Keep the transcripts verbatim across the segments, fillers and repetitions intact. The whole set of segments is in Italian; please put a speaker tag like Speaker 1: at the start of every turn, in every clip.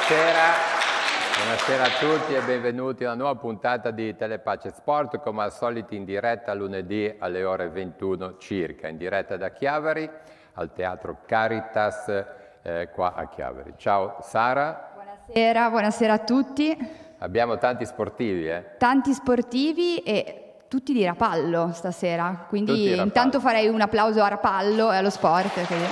Speaker 1: Buonasera, buonasera a tutti e benvenuti a una nuova puntata di Telepace Sport, come al solito in diretta lunedì alle ore ventuno circa, in diretta da Chiavari al Teatro Caritas eh, qua a Chiavari. Ciao Sara.
Speaker 2: Buonasera, buonasera a tutti.
Speaker 1: Abbiamo tanti sportivi, eh?
Speaker 2: Tanti sportivi e tutti di Rapallo stasera, quindi
Speaker 1: Rapallo.
Speaker 2: Intanto farei un applauso a Rapallo e allo sport. Quindi.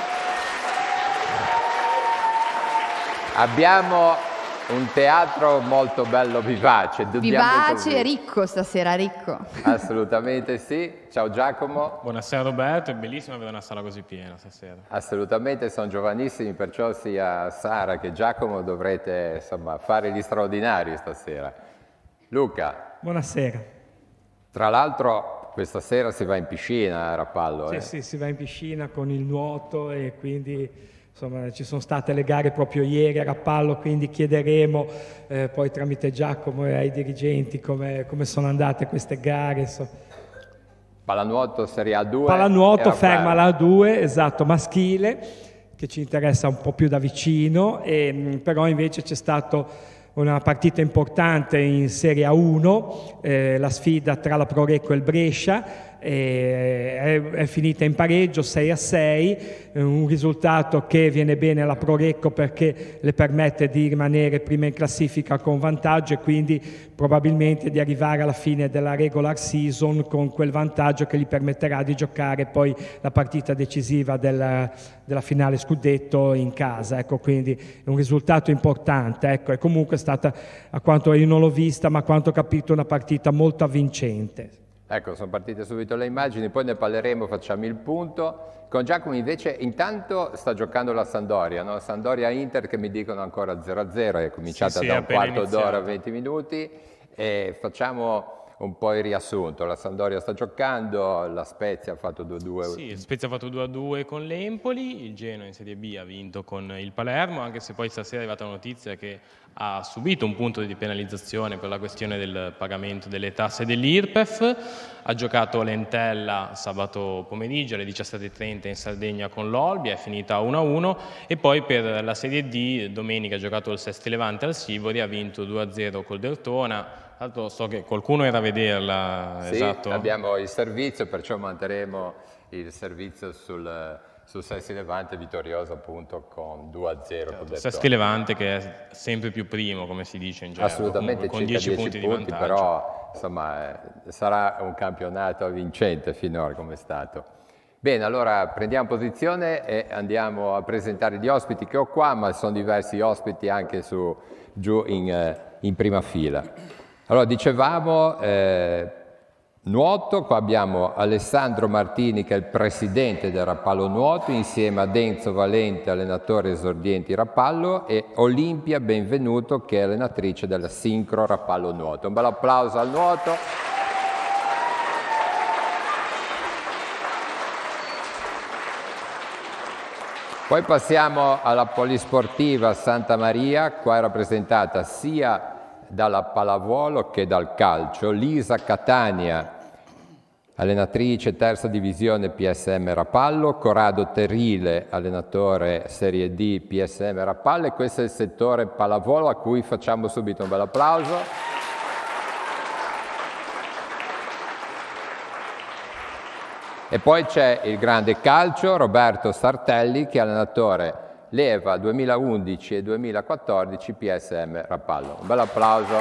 Speaker 1: Abbiamo un teatro molto bello, vivace.
Speaker 2: Vivace e ricco stasera, ricco.
Speaker 1: Assolutamente sì. Ciao Giacomo.
Speaker 3: Buonasera Roberto, è bellissimo avere una sala così piena stasera.
Speaker 1: Assolutamente, sono giovanissimi, perciò sia Sara che Giacomo dovrete insomma fare gli straordinari stasera. Luca.
Speaker 4: Buonasera.
Speaker 1: Tra l'altro questa sera si va in piscina a Rapallo.
Speaker 4: Sì,
Speaker 1: eh?
Speaker 4: sì, si va in piscina con il nuoto e quindi... Insomma, ci sono state le gare proprio ieri a Rapallo, quindi chiederemo eh, poi tramite Giacomo e ai dirigenti come, come sono andate queste gare. Insomma.
Speaker 1: Pallanuoto Serie A due.
Speaker 4: Pallanuoto ferma la A due, esatto, maschile, che ci interessa un po' più da vicino, e, però invece c'è stato una partita importante in Serie A uno, eh, la sfida tra la Prorecco e il Brescia. È, è finita in pareggio sei a sei, un risultato che viene bene alla Prorecco perché le permette di rimanere prima in classifica con vantaggio e quindi probabilmente di arrivare alla fine della regular season con quel vantaggio che gli permetterà di giocare poi la partita decisiva della, della finale scudetto in casa. Ecco, quindi è un risultato importante. Ecco, è comunque stata, a quanto io non l'ho vista, ma a quanto ho capito, una partita molto avvincente.
Speaker 1: Ecco, sono partite subito le immagini, poi ne parleremo, facciamo il punto. Con Giacomo invece intanto sta giocando la Sampdoria, no? Sampdoria-Inter che mi dicono ancora zero a zero, è cominciata
Speaker 3: sì,
Speaker 1: da
Speaker 3: sì,
Speaker 1: un quarto d'ora,
Speaker 3: iniziata.
Speaker 1: venti minuti, e facciamo un po' il riassunto. La Sampdoria sta giocando, la Spezia ha fatto due a due.
Speaker 3: Sì, il Spezia ha fatto due a due con l'Empoli, il Genoa in Serie B ha vinto con il Palermo, anche se poi stasera è arrivata la notizia che ha subito un punto di penalizzazione per la questione del pagamento delle tasse dell'I R P E F. Ha giocato l'Entella sabato pomeriggio alle diciassette e trenta in Sardegna con l'Olbia, è finita uno a uno, e poi per la Serie D domenica ha giocato il Sesti Levante al Sivori, ha vinto due a zero col Dertona. Tra l'altro so che qualcuno era a vederla.
Speaker 1: Sì,
Speaker 3: esatto.
Speaker 1: Abbiamo il servizio, perciò manterremo il servizio sul, sul Sesti Levante vittorioso appunto con due a zero.
Speaker 3: Certo, Sesti Levante che è sempre più primo, come si dice in gergo.
Speaker 1: Assolutamente,
Speaker 3: Comunque, con
Speaker 1: circa
Speaker 3: dieci punti,
Speaker 1: punti
Speaker 3: di vantaggio.
Speaker 1: Però insomma eh, sarà un campionato vincente finora come è stato. Bene, allora prendiamo posizione e andiamo a presentare gli ospiti che ho qua, ma sono diversi ospiti anche su, giù in, eh, in prima fila. Allora, dicevamo eh, nuoto, qua abbiamo Alessandro Martini che è il presidente del Rapallo Nuoto, insieme a Enzo Valente, allenatore esordienti Rapallo, e Olimpia Benvenuto che è allenatrice della Sincro Rapallo Nuoto. Un bel applauso al nuoto. Poi passiamo alla polisportiva Santa Maria, qua è rappresentata sia dalla pallavolo che dal calcio. Lisa Catania, allenatrice terza divisione P S M Rapallo, Corrado Terile, allenatore Serie D P S M Rapallo, e questo è il settore pallavolo a cui facciamo subito un bel applauso. E poi c'è il grande calcio, Roberto Sartelli, che è allenatore Leva duemilaundici e duemilaquattordici P S M Rapallo. Un bel applauso.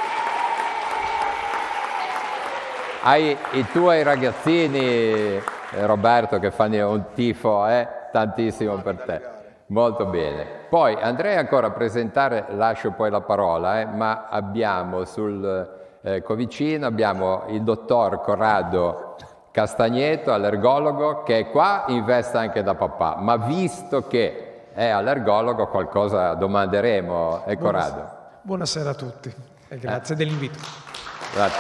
Speaker 1: Hai i tuoi ragazzini, eh, Roberto, che fanno un tifo, eh? Tantissimo per te. Molto bene. Poi andrei ancora a presentare, lascio poi la parola, eh, ma abbiamo sul eh, Covicino, abbiamo il dottor Corrado Castagneto, allergologo, che è qua in veste anche da papà, ma visto che è allergologo qualcosa domanderemo, è Corrado.
Speaker 5: Buonasera, buonasera a tutti e grazie eh. dell'invito.
Speaker 1: Grazie.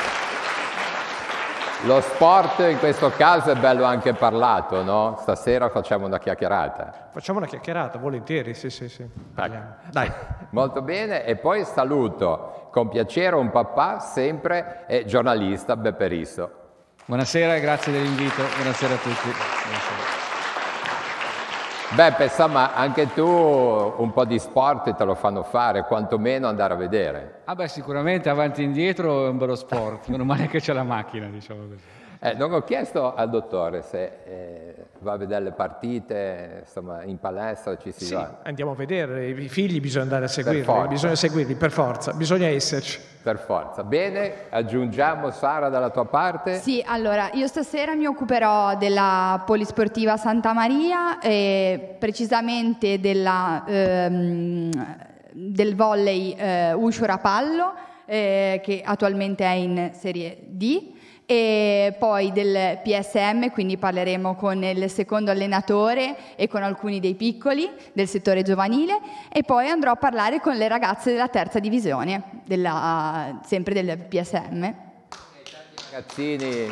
Speaker 1: Lo sport in questo caso è bello anche parlato, no? Stasera facciamo una chiacchierata.
Speaker 5: Facciamo una chiacchierata, volentieri, sì, sì, sì. Parliamo. Dai.
Speaker 1: Molto bene, e poi saluto con piacere un papà, sempre è giornalista, Beppe Risso.
Speaker 6: Buonasera e grazie dell'invito, buonasera a tutti. Buonasera.
Speaker 1: Beppe, insomma, anche tu un po' di sport te lo fanno fare, quantomeno andare a vedere.
Speaker 6: Ah beh, sicuramente avanti e indietro è un bello sport, meno male che c'è la macchina, diciamo così.
Speaker 1: Eh, non ho chiesto al dottore se eh, va a vedere le partite, insomma, in palestra ci si
Speaker 5: Sì,
Speaker 1: va.
Speaker 5: andiamo a vedere, i figli bisogna andare a
Speaker 1: Per
Speaker 5: seguirli,
Speaker 1: forza.
Speaker 5: bisogna seguirli, per forza, bisogna esserci.
Speaker 1: Per forza. Bene, aggiungiamo Sara dalla tua parte.
Speaker 2: Sì, allora, io stasera mi occuperò della Polisportiva Santa Maria e precisamente della, ehm, del volley eh, Uscio Rapallo, eh, che attualmente è in Serie D, e poi del P S M, quindi parleremo con il secondo allenatore e con alcuni dei piccoli del settore giovanile, e poi andrò a parlare con le ragazze della terza divisione, della, sempre del P S M.
Speaker 1: Ragazzini,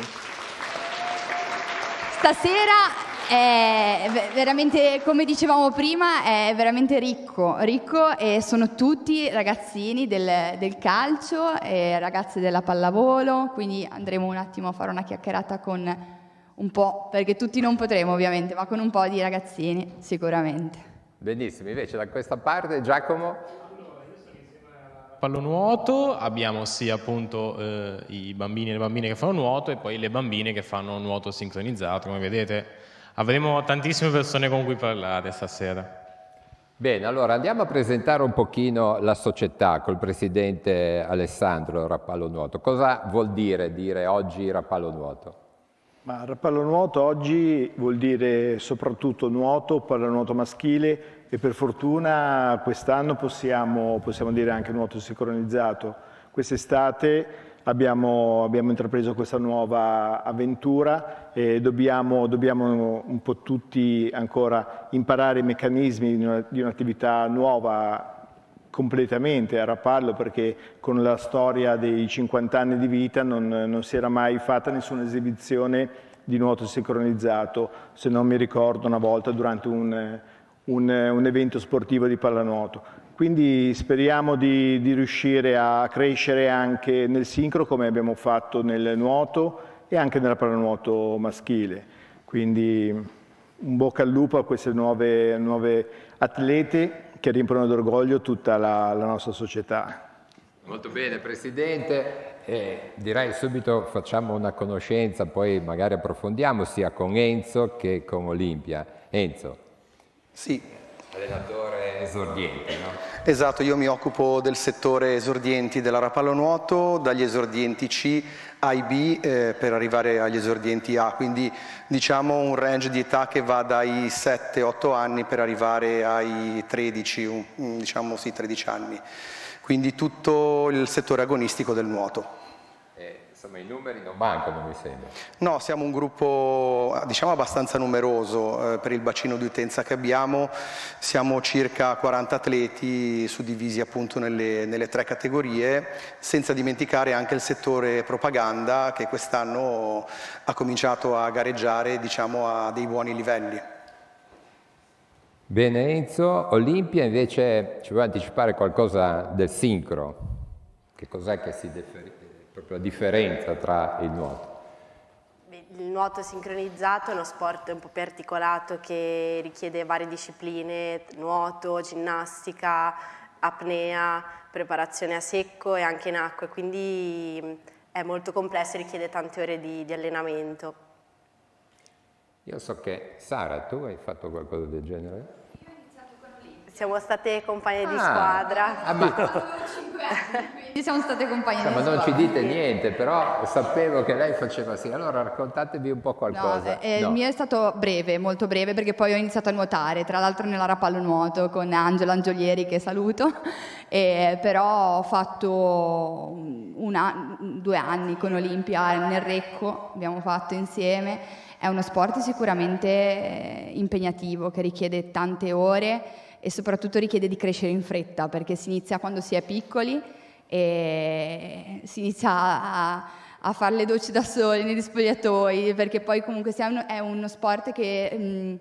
Speaker 2: Stasera è veramente, come dicevamo prima, è veramente ricco, ricco e sono tutti ragazzini del, del calcio e ragazze della pallavolo, quindi andremo un attimo a fare una chiacchierata con un po', perché tutti non potremo ovviamente, ma con un po' di ragazzini sicuramente.
Speaker 1: benissimo. Invece da questa parte Giacomo?
Speaker 3: Pallonuoto abbiamo sia appunto eh, i bambini e le bambine che fanno nuoto e poi le bambine che fanno nuoto sincronizzato. Come vedete avremo tantissime persone con cui parlare stasera.
Speaker 1: Bene, allora andiamo a presentare un pochino la società col presidente Alessandro Rapallo Nuoto. Cosa vuol dire dire oggi Rapallo Nuoto?
Speaker 7: Ma Rapallo Nuoto oggi vuol dire soprattutto nuoto, pallanuoto maschile, e per fortuna quest'anno possiamo, possiamo dire anche nuoto sincronizzato. Quest'estate abbiamo, abbiamo intrapreso questa nuova avventura e dobbiamo, dobbiamo un po' tutti ancora imparare i meccanismi di, una, di un'attività nuova completamente a Rapallo, perché con la storia dei cinquanta anni di vita non, non si era mai fatta nessuna esibizione di nuoto sincronizzato, se non mi ricordo una volta durante un Un, un evento sportivo di pallanuoto. Quindi speriamo di, di riuscire a crescere anche nel sincro come abbiamo fatto nel nuoto e anche nella pallanuoto maschile. Quindi un bocca al lupo a queste nuove, nuove atlete che riempiono d'orgoglio tutta la, la nostra società.
Speaker 1: Molto bene, Presidente. Eh, direi subito facciamo una conoscenza, poi magari approfondiamo sia con Enzo che con Olimpia. Enzo.
Speaker 8: Sì.
Speaker 1: Allenatore esordiente, no?
Speaker 8: Esatto, io mi occupo del settore esordienti della Rapallo Nuoto, dagli esordienti C ai B eh, per arrivare agli esordienti A, quindi diciamo un range di età che va dai sette otto anni per arrivare ai tredici, diciamo sì, tredici anni, quindi tutto il settore agonistico del nuoto.
Speaker 1: Insomma, i numeri non mancano, mi sembra.
Speaker 8: No, siamo un gruppo diciamo abbastanza numeroso eh, per il bacino di utenza che abbiamo, siamo circa quaranta atleti suddivisi appunto nelle, nelle tre categorie, senza dimenticare anche il settore propaganda che quest'anno ha cominciato a gareggiare diciamo a dei buoni livelli.
Speaker 1: Bene Enzo, Olimpia invece ci vuoi anticipare qualcosa del sincro? Che cos'è che si differenzia? Proprio la differenza tra il nuoto.
Speaker 9: Il nuoto sincronizzato è uno sport un po' più articolato che richiede varie discipline, nuoto, ginnastica, apnea, preparazione a secco e anche in acqua, quindi è molto complesso e richiede tante ore di, di allenamento.
Speaker 1: Io so che Sara, tu hai fatto qualcosa del genere?
Speaker 9: Siamo state compagne
Speaker 1: ah,
Speaker 9: di squadra.
Speaker 1: Ah, ma...
Speaker 2: cinque anni, quindi siamo state compagne
Speaker 1: no,
Speaker 2: di
Speaker 1: ma
Speaker 2: squadra.
Speaker 1: non ci dite niente, però sapevo che lei faceva sì. Allora raccontatevi un po' qualcosa.
Speaker 2: No, eh,
Speaker 1: no.
Speaker 2: Il mio è stato breve, molto breve, perché poi ho iniziato a nuotare, tra l'altro nella Rapallo Nuoto con Angela Angiolieri, che saluto, e, però ho fatto una, due anni con Olimpia nel Recco, abbiamo fatto insieme. È uno sport sicuramente impegnativo, che richiede tante ore e soprattutto richiede di crescere in fretta, perché si inizia quando si è piccoli e si inizia a, a fare le docce da soli negli spogliatoi, perché poi comunque è uno sport che mh,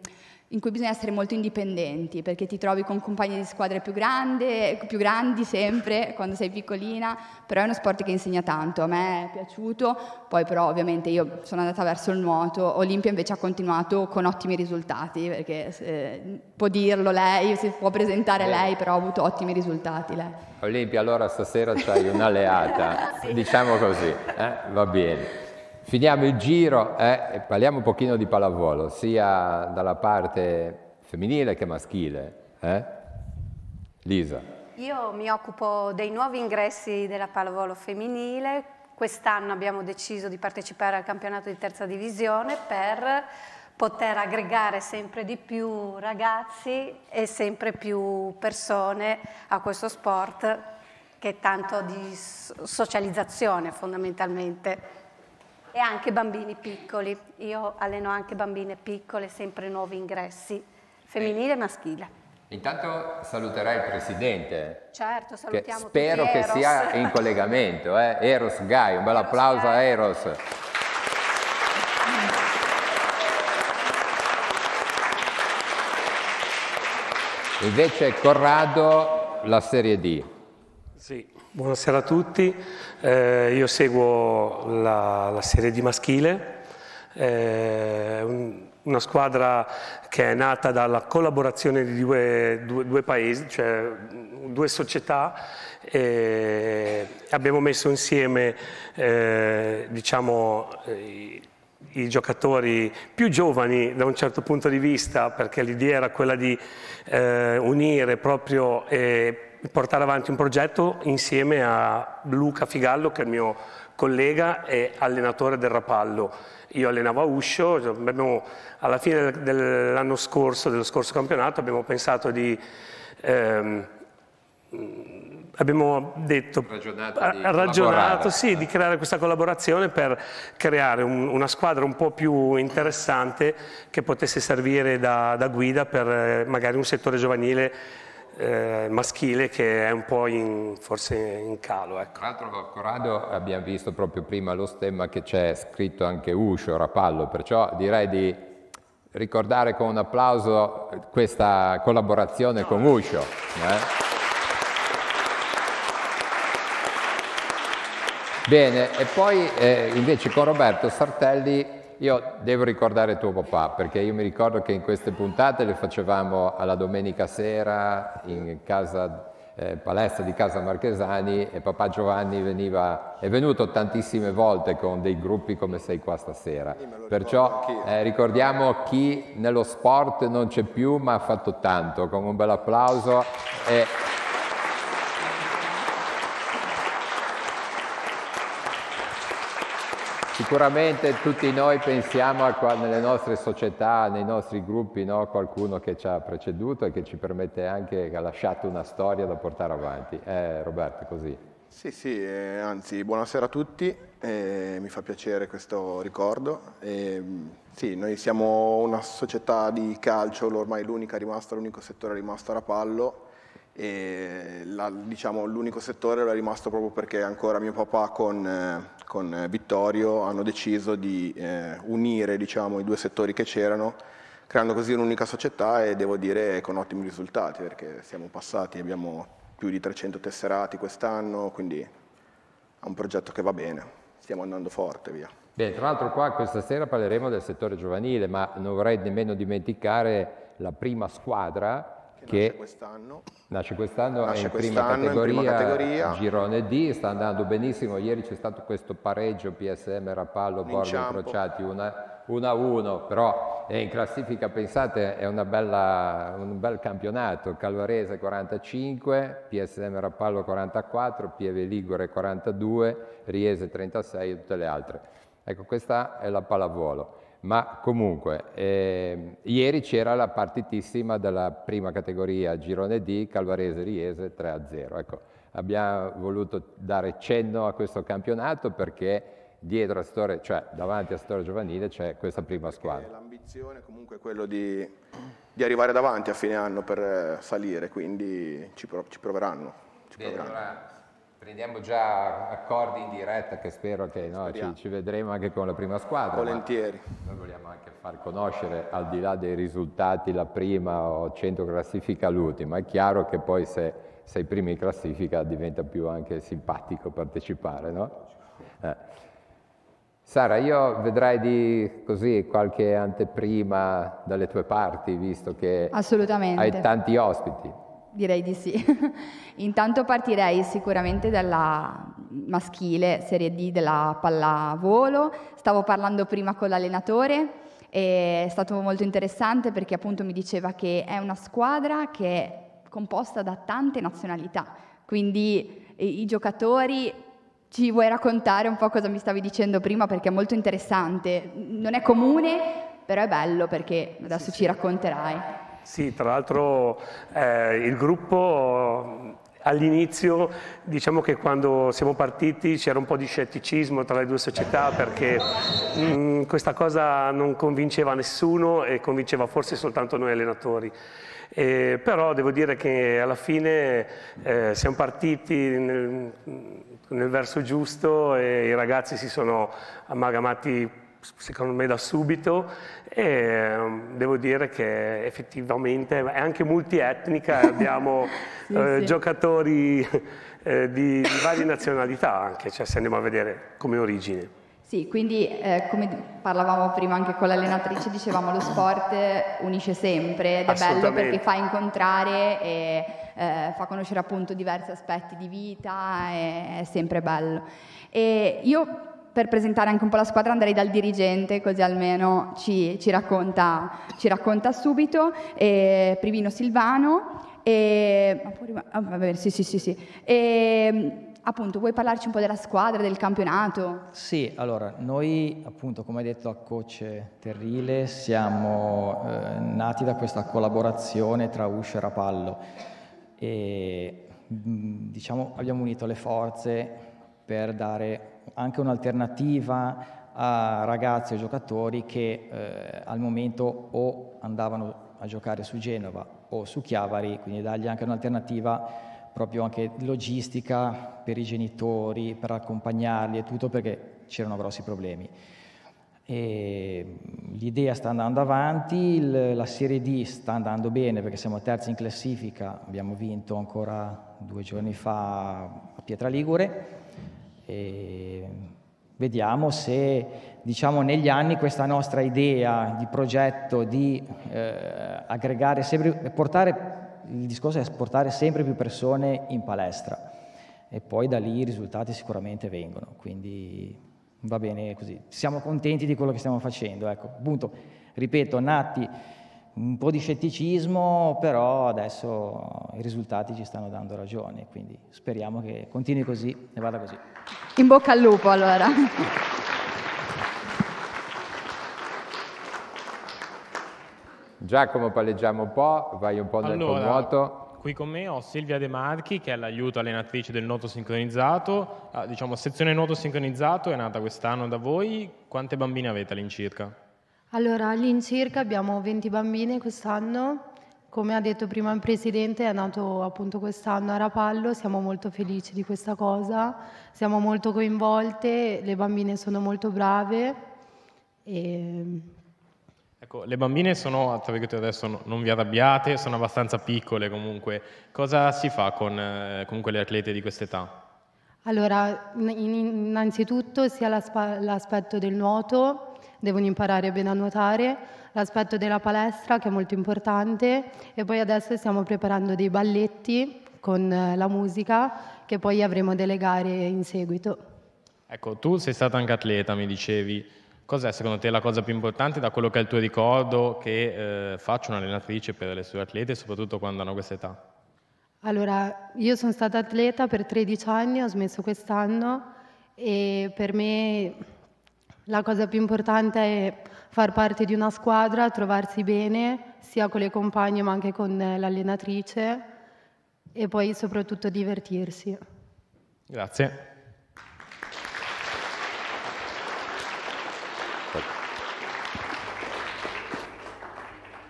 Speaker 2: in cui bisogna essere molto indipendenti, perché ti trovi con compagni di squadre più, grande, più grandi sempre quando sei piccolina, però è uno sport che insegna tanto, a me è piaciuto, poi però ovviamente io sono andata verso il nuoto, Olimpia invece ha continuato con ottimi risultati, perché eh, può dirlo lei, si può presentare
Speaker 1: Bene.
Speaker 2: lei, però ha avuto ottimi risultati lei.
Speaker 1: Olimpia, allora stasera c'hai un'alleata, sì. Diciamo così, eh? Va bene. Finiamo il giro eh, e parliamo un pochino di pallavolo, sia dalla parte femminile che maschile. Eh? Lisa.
Speaker 10: Io mi occupo dei nuovi ingressi della pallavolo femminile. Quest'anno abbiamo deciso di partecipare al campionato di terza divisione per poter aggregare sempre di più ragazzi e sempre più persone a questo sport che è tanto di socializzazione fondamentalmente. E anche bambini piccoli. Io alleno anche bambine piccole, sempre nuovi ingressi, femminile e maschile.
Speaker 1: Intanto saluterai il presidente.
Speaker 10: Certo, salutiamo
Speaker 1: che spero
Speaker 10: tutti
Speaker 1: che
Speaker 10: Eros.
Speaker 1: sia in collegamento. Eh? Eros Gai, un bel
Speaker 10: Eros
Speaker 1: applauso
Speaker 10: Gai.
Speaker 1: a Eros. Invece Corrado, la Serie D.
Speaker 11: Sì, buonasera a tutti. Eh, io seguo la, la Serie D maschile, eh, un, una squadra che è nata dalla collaborazione di due, due, due paesi, cioè due società, e abbiamo messo insieme eh, diciamo, i, i giocatori più giovani da un certo punto di vista, perché l'idea era quella di eh, unire proprio e portare avanti un progetto insieme a Luca Figallo, che è il mio collega e allenatore del Rapallo. Io allenavo a Uscio, abbiamo, alla fine dell'anno scorso, dello scorso campionato, abbiamo pensato di... Ehm, abbiamo detto,
Speaker 1: ragionato, di,
Speaker 11: ragionato sì, di creare questa collaborazione per creare un, una squadra un po' più interessante che potesse servire da, da guida per eh, magari un settore giovanile eh, maschile che è un po' in, forse in calo. Ecco.
Speaker 1: Tra l'altro Corrado abbiamo visto proprio prima lo stemma che c'è scritto anche Uscio, Rapallo, perciò direi di ricordare con un applauso questa collaborazione con Uscio. Eh? Bene, e poi eh, invece con Roberto Sartelli io devo ricordare tuo papà, perché io mi ricordo che in queste puntate le facevamo alla domenica sera in casa, eh, palestra di Casa Marchesani, e papà Giovanni veniva, è venuto tantissime volte con dei gruppi come sei qua stasera. Perciò eh, ricordiamo chi nello sport non c'è più ma ha fatto tanto, con un bel applauso. E, sicuramente tutti noi pensiamo a qua, nelle nostre società, nei nostri gruppi, no? Qualcuno che ci ha preceduto e che ci permette anche, che ha lasciato una storia da portare avanti. Eh, Roberto, così.
Speaker 12: Sì, sì, eh, anzi, buonasera a tutti, eh, mi fa piacere questo ricordo. Eh, sì, noi siamo una società di calcio, ormai l'unica rimasta, l'unico settore rimasto a Rapallo. E la, diciamo, l'unico settore era rimasto proprio perché ancora mio papà con, eh, con Vittorio hanno deciso di eh, unire, diciamo, i due settori che c'erano, creando così un'unica società, e devo dire con ottimi risultati, perché siamo passati, abbiamo più di trecento tesserati quest'anno, quindi è un progetto che va bene, stiamo andando forte, via.
Speaker 1: Bene, tra l'altro qua questa sera parleremo del settore giovanile, ma non vorrei nemmeno dimenticare la prima squadra che nasce quest'anno, nasce quest'anno nasce è in, prima categoria, in prima categoria, girone D, sta andando benissimo. Ieri c'è stato questo pareggio P S M Rapallo, Borgo incrociati uno a uno, però è in classifica, pensate, è una bella, un bel campionato. Calvarese quarantacinque, P S M Rapallo quarantaquattro, Pieve Ligure quarantadue, Riese trentasei e tutte le altre. Ecco, questa è la pallavolo. Ma comunque, eh, ieri c'era la partitissima della prima categoria Girone D, Calvarese-Riese tre a zero. Ecco, abbiamo voluto dare cenno a questo campionato perché dietro a settore, cioè davanti al settore giovanile c'è questa prima squadra.
Speaker 12: L'ambizione comunque è quello di, di arrivare davanti a fine anno per salire, quindi ci, prov ci proveranno. Ci
Speaker 1: Bene,
Speaker 12: proveranno.
Speaker 1: allora, Prendiamo già accordi in diretta che spero che no, ci, ci vedremo anche con la prima squadra.
Speaker 12: Volentieri.
Speaker 1: Noi vogliamo anche far conoscere, al di là dei risultati, la prima o cento classifica l'ultima. È chiaro che poi se sei primi in classifica diventa più anche simpatico partecipare, no? Eh. Sara, io vedrai di così qualche anteprima dalle tue parti, visto che
Speaker 2: Assolutamente.
Speaker 1: hai tanti ospiti.
Speaker 2: Direi di sì. Intanto partirei sicuramente dalla maschile, Serie D della pallavolo. Stavo parlando prima con l'allenatore e è stato molto interessante perché appunto mi diceva che è una squadra che è composta da tante nazionalità, quindi i, i giocatori, ci vuoi raccontare un po' cosa mi stavi dicendo prima perché è molto interessante, non è comune però è bello perché adesso ci racconterai.
Speaker 11: Sì, tra l'altro eh, il gruppo all'inizio, diciamo che quando siamo partiti c'era un po' di scetticismo tra le due società perché mh, questa cosa non convinceva nessuno e convinceva forse soltanto noi allenatori. Eh, però devo dire che alla fine eh, siamo partiti nel, nel verso giusto e i ragazzi si sono amalgamati secondo me da subito e devo dire che effettivamente è anche multietnica, abbiamo sì, eh, sì. giocatori eh, di, di varie nazionalità anche, cioè se andiamo a vedere come origine.
Speaker 2: Sì, quindi eh, come parlavamo prima anche con l'allenatrice, dicevamo lo sport unisce sempre ed è bello perché fa incontrare e eh, fa conoscere appunto diversi aspetti di vita, e è sempre bello. E io per presentare anche un po' la squadra andrei dal dirigente così almeno ci, ci, racconta, ci racconta subito, e Privino Silvano, e, ah, vabbè, sì, sì, sì, sì. E, appunto, vuoi parlarci un po' della squadra, del campionato?
Speaker 13: Sì, allora, noi appunto, come ha detto la coach Terrile, siamo eh, nati da questa collaborazione tra U S C e Rapallo e mh, diciamo abbiamo unito le forze per dare anche un'alternativa a ragazzi e giocatori che eh, al momento o andavano a giocare su Genova o su Chiavari, quindi dargli anche un'alternativa proprio anche logistica per i genitori, per accompagnarli e tutto, perché c'erano grossi problemi. L'idea sta andando avanti, il, la Serie D sta andando bene perché siamo terzi in classifica, abbiamo vinto ancora due giorni fa a Pietraligure e vediamo se diciamo negli anni questa nostra idea di progetto di eh, aggregare sempre, portare il discorso è portare sempre più persone in palestra e poi da lì i risultati sicuramente vengono, quindi va bene così. Siamo contenti di quello che stiamo facendo, ecco, appunto, ripeto, nati un po' di scetticismo, però adesso i risultati ci stanno dando ragione, quindi speriamo che continui così e vada così.
Speaker 2: In bocca al lupo allora.
Speaker 1: Giacomo, palleggiamo un po', vai un po' nel
Speaker 3: allora,
Speaker 1: nuoto.
Speaker 3: Qui con me ho Silvia De Marchi, che è l'aiuto allenatrice del nuoto sincronizzato. Ah, diciamo, sezione nuoto sincronizzato è nata quest'anno da voi. Quante bambine avete all'incirca?
Speaker 14: Allora, all'incirca abbiamo venti bambine quest'anno. Come ha detto prima il Presidente, è nato appunto quest'anno a Rapallo. Siamo molto felici di questa cosa, siamo molto coinvolte, le bambine sono molto brave. E...
Speaker 3: Ecco, le bambine sono, adesso non vi arrabbiate, sono abbastanza piccole comunque. Cosa si fa con eh, comunque le atlete di quest'età?
Speaker 14: Allora, innanzitutto sia l'aspetto del nuoto, devono imparare bene a nuotare, l'aspetto della palestra che è molto importante e poi adesso stiamo preparando dei balletti con la musica che poi avremo delle gare in seguito.
Speaker 3: Ecco, tu sei stata anche atleta, mi dicevi. Cos'è secondo te la cosa più importante da quello che è il tuo ricordo che eh, faccia un'allenatrice per le sue atlete, soprattutto quando hanno questa età?
Speaker 14: Allora, io sono stata atleta per tredici anni, ho smesso quest'anno e per me la cosa più importante è far parte di una squadra, trovarsi bene, sia con le compagne ma anche con l'allenatrice e poi soprattutto divertirsi.
Speaker 3: Grazie.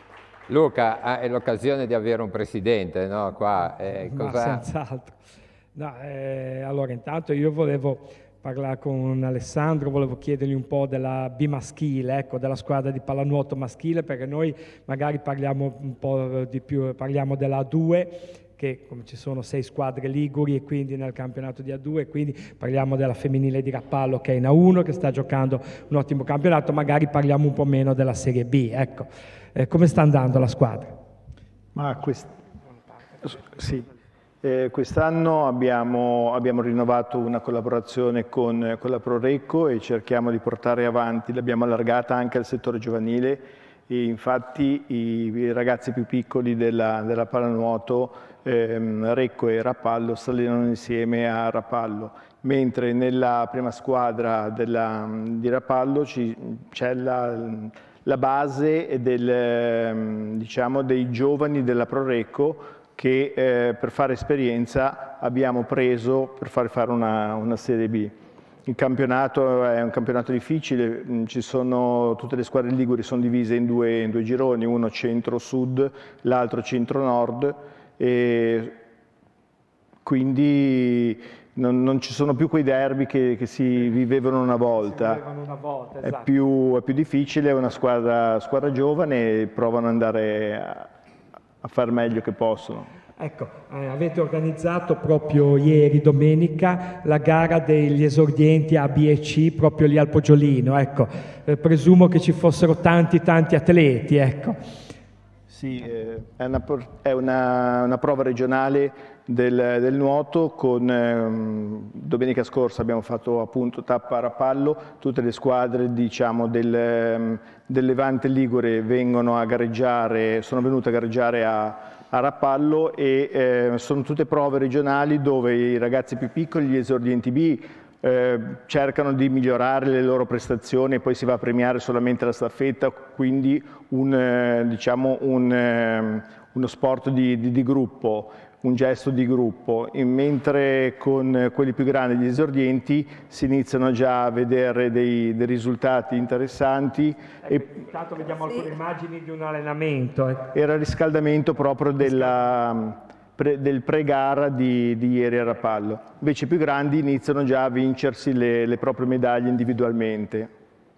Speaker 1: Luca, è l'occasione di avere un presidente, no? Qua, eh,
Speaker 4: Ma
Speaker 1: cosa...
Speaker 4: senz'altro. No, eh, allora intanto io volevo parlare con Alessandro, volevo chiedergli un po' della B maschile, ecco, della squadra di pallanuoto maschile, perché noi magari parliamo un po' di più, parliamo della A due, che come ci sono sei squadre liguri e quindi nel campionato di A due, quindi parliamo della femminile di Rapallo che è in A uno, che sta giocando un ottimo campionato, magari parliamo un po' meno della Serie B, ecco. Eh, come sta andando la squadra?
Speaker 7: Ma quest... sì. Eh, quest'anno abbiamo, abbiamo rinnovato una collaborazione con, con la Prorecco e cerchiamo di portare avanti, l'abbiamo allargata anche al settore giovanile e infatti i, i ragazzi più piccoli della, della pallanuoto, ehm, Recco e Rapallo, si allenano insieme a Rapallo, mentre nella prima squadra della, di Rapallo c'è la, la base del, diciamo, dei giovani della Prorecco che eh, per fare esperienza abbiamo preso per far fare una, una Serie B. Il campionato è un campionato difficile, ci sono, tutte le squadre liguri sono divise in due, in due gironi, uno centro-sud, l'altro centro-nord, e quindi non, non ci sono più quei derby che, che si vivevano una volta.
Speaker 4: Si vivevano una volta, esatto.
Speaker 7: È più, è più difficile, è una squadra, squadra giovane e provano ad andare a, a far meglio che possono.
Speaker 4: Ecco, eh, avete organizzato proprio ieri, domenica, la gara degli esordienti A, B e C proprio lì al Poggiolino, ecco. Eh, presumo che ci fossero tanti tanti atleti, ecco.
Speaker 7: Sì, eh, è, una, è una, una prova regionale del, del nuoto, con ehm, domenica scorsa abbiamo fatto appunto tappa a Rapallo, tutte le squadre diciamo, del, del Levante Ligure vengono a gareggiare, sono venute a gareggiare a, a Rapallo e eh, sono tutte prove regionali dove i ragazzi più piccoli, gli esordienti B, eh, cercano di migliorare le loro prestazioni e poi si va a premiare solamente la staffetta, quindi un, eh, diciamo un, eh, uno sport di, di, di gruppo, un gesto di gruppo, e mentre con quelli più grandi, gli esordienti, si iniziano già a vedere dei, dei risultati interessanti.
Speaker 4: Ecco, e intanto vediamo alcune immagini di un allenamento. Eh.
Speaker 7: Era il riscaldamento proprio della, pre, del pre-gara di, di ieri a Rapallo. Invece i più grandi iniziano già a vincersi le, le proprie medaglie individualmente.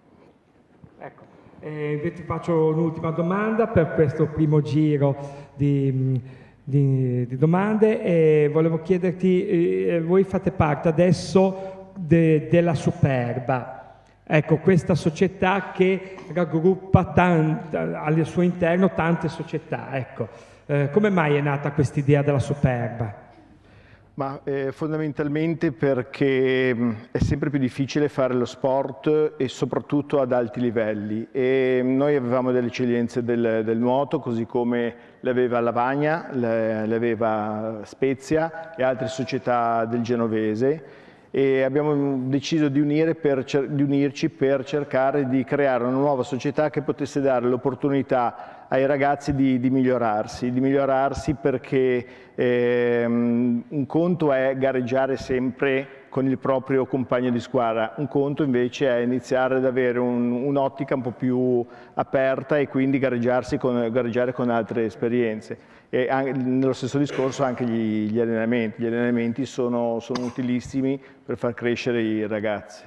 Speaker 4: Ecco, eh, ti faccio un'ultima domanda per questo primo giro di... Di, di domande e volevo chiederti, eh, voi fate parte adesso de, della Superba, ecco, questa società che raggruppa tant, al suo interno tante società, ecco. Eh, come mai è nata questa idea della Superba?
Speaker 7: Ma eh, fondamentalmente perché mh, è sempre più difficile fare lo sport e soprattutto ad alti livelli, e noi avevamo delle eccellenze del, del nuoto, così come le aveva Lavagna, le, le aveva Spezia e altre società del genovese, e abbiamo deciso di, unire per, di unirci per cercare di creare una nuova società che potesse dare l'opportunità ai ragazzi di, di migliorarsi, di migliorarsi perché ehm, un conto è gareggiare sempre con il proprio compagno di squadra, un conto invece è iniziare ad avere un, un'ottica un po' più aperta e quindi gareggiarsi con, gareggiare con altre esperienze. E anche, nello stesso discorso anche gli, gli allenamenti, gli allenamenti sono, sono utilissimi per far crescere i ragazzi.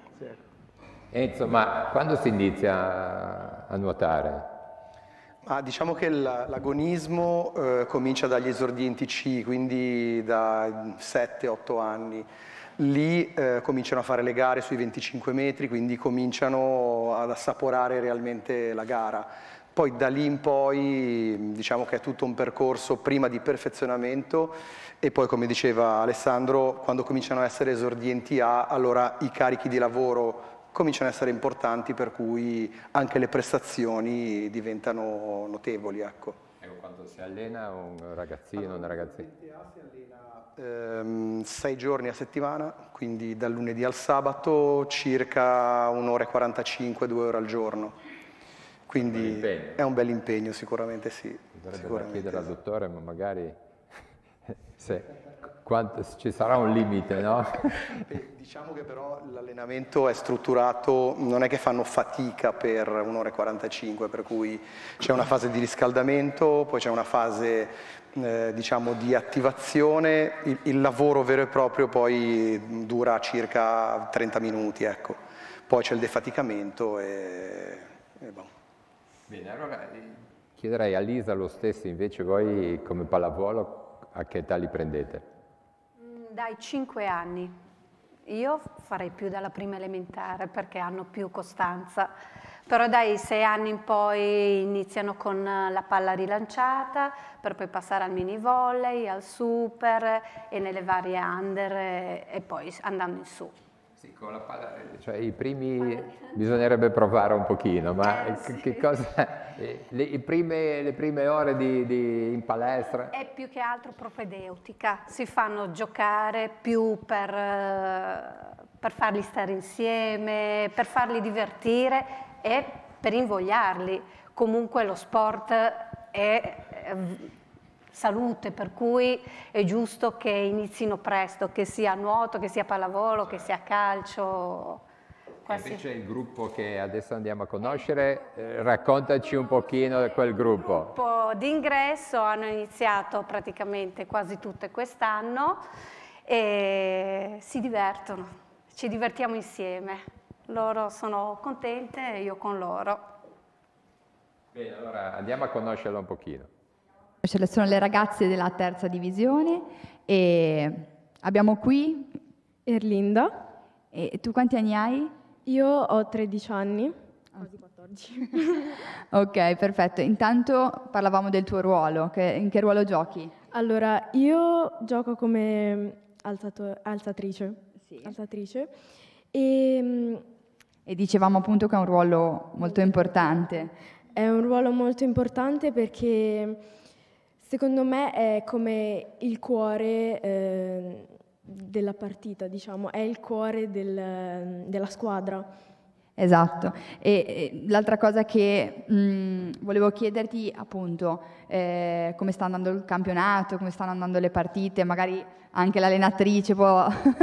Speaker 1: Enzo, ma quando si inizia a nuotare?
Speaker 8: Ah, diciamo che l'agonismo eh, comincia dagli esordienti C, quindi da sette otto anni. Lì eh, cominciano a fare le gare sui venticinque metri, quindi cominciano ad assaporare realmente la gara. Poi da lì in poi diciamo che è tutto un percorso prima di perfezionamento e poi, come diceva Alessandro, quando cominciano a essere esordienti A, allora i carichi di lavoro cominciano ad essere importanti, per cui anche le prestazioni diventano notevoli. Ecco.
Speaker 1: Ecco, quando si allena un ragazzino, una ragazzina?
Speaker 8: Ehm, sei giorni a settimana, quindi dal lunedì al sabato, circa un'ora e quarantacinque, due ore al giorno. Quindi è un bel impegno, sicuramente sì.
Speaker 1: Dovrebbe chiedere al dottore, ma magari... se... quanto, ci sarà un limite, no?
Speaker 8: Beh, diciamo che però l'allenamento è strutturato, non è che fanno fatica per un'ora e quarantacinque, per cui c'è una fase di riscaldamento, poi c'è una fase eh, diciamo di attivazione, il, il lavoro vero e proprio poi dura circa trenta minuti, ecco. Poi c'è il defaticamento e, e boh.
Speaker 1: Bene, allora chiederei a Lisa lo stesso, invece voi come pallavolo a che età li prendete?
Speaker 10: Dai cinque anni. Io farei più dalla prima elementare perché hanno più costanza, però dai sei anni in poi iniziano con la palla rilanciata per poi passare al mini volley, al super e nelle varie under e, e poi andando in su.
Speaker 1: Sì, con la palla, cioè i primi bisognerebbe provare un pochino, ma
Speaker 10: Eh,
Speaker 1: che,
Speaker 10: sì.
Speaker 1: che cosa, le, i prime, le prime ore di, di, in palestra?
Speaker 10: È più che altro propedeutica, si fanno giocare più per, eh, per farli stare insieme, per farli divertire e per invogliarli. Comunque lo sport è eh, salute, per cui è giusto che inizino presto, che sia nuoto, che sia pallavolo, che sia calcio.
Speaker 1: E invece il gruppo che adesso andiamo a conoscere, eh, raccontaci un pochino di quel gruppo.
Speaker 10: Il gruppo d'ingresso hanno iniziato praticamente quasi tutte quest'anno e si divertono, ci divertiamo insieme. Loro sono contente e io con loro.
Speaker 1: Bene, allora andiamo a conoscerlo un pochino.
Speaker 2: Sono le ragazze della terza divisione e abbiamo qui
Speaker 15: Erlinda.
Speaker 2: E tu quanti anni hai?
Speaker 15: Io ho tredici anni, quasi quattordici.
Speaker 2: Ok, perfetto. Intanto parlavamo del tuo ruolo, che, in che ruolo giochi?
Speaker 15: Allora, io gioco come alzato- alzatrice.
Speaker 2: Sì.
Speaker 15: Alzatrice. E,
Speaker 2: E dicevamo appunto che è un ruolo molto importante.
Speaker 15: È un ruolo molto importante perché secondo me è come il cuore eh, della partita, diciamo, è il cuore del, della squadra.
Speaker 2: Esatto. E, e l'altra cosa che mh, volevo chiederti appunto, eh, come sta andando il campionato, come stanno andando le partite, magari anche l'allenatrice può...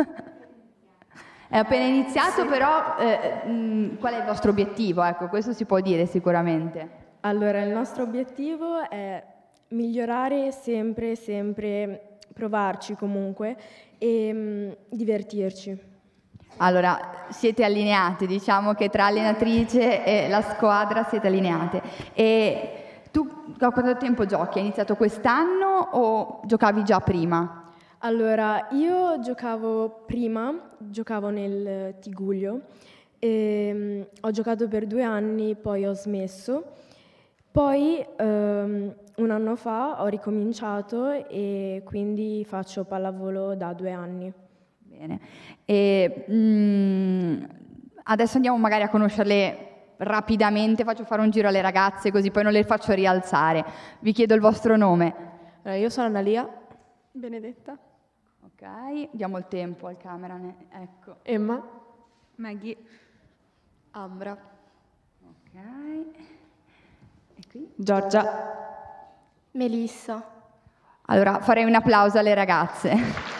Speaker 2: È appena iniziato,
Speaker 15: Sì.
Speaker 2: però eh, mh, qual è il vostro obiettivo? Ecco, questo si può dire sicuramente.
Speaker 15: Allora, il nostro obiettivo è migliorare sempre, sempre, provarci comunque e mh, divertirci.
Speaker 2: Allora, siete allineate, diciamo che tra allenatrice e la squadra siete allineate. E tu da quanto tempo giochi? Hai iniziato quest'anno o giocavi già prima?
Speaker 15: Allora, io giocavo prima, giocavo nel Tigullio, e, mh, ho giocato per due anni, poi ho smesso. Poi ehm, un anno fa ho ricominciato e quindi faccio pallavolo da due anni.
Speaker 2: Bene. E, mh, adesso andiamo magari a conoscerle rapidamente, faccio fare un giro alle ragazze così poi non le faccio rialzare. Vi chiedo il vostro nome.
Speaker 15: Allora, io sono Analia.
Speaker 16: Benedetta.
Speaker 2: Ok, diamo il tempo al camera. Ecco.
Speaker 15: Emma.
Speaker 16: Maggie.
Speaker 2: Ambra. Ok. E qui?
Speaker 15: Giorgia.
Speaker 16: Melissa.
Speaker 2: Allora farei un applauso alle ragazze.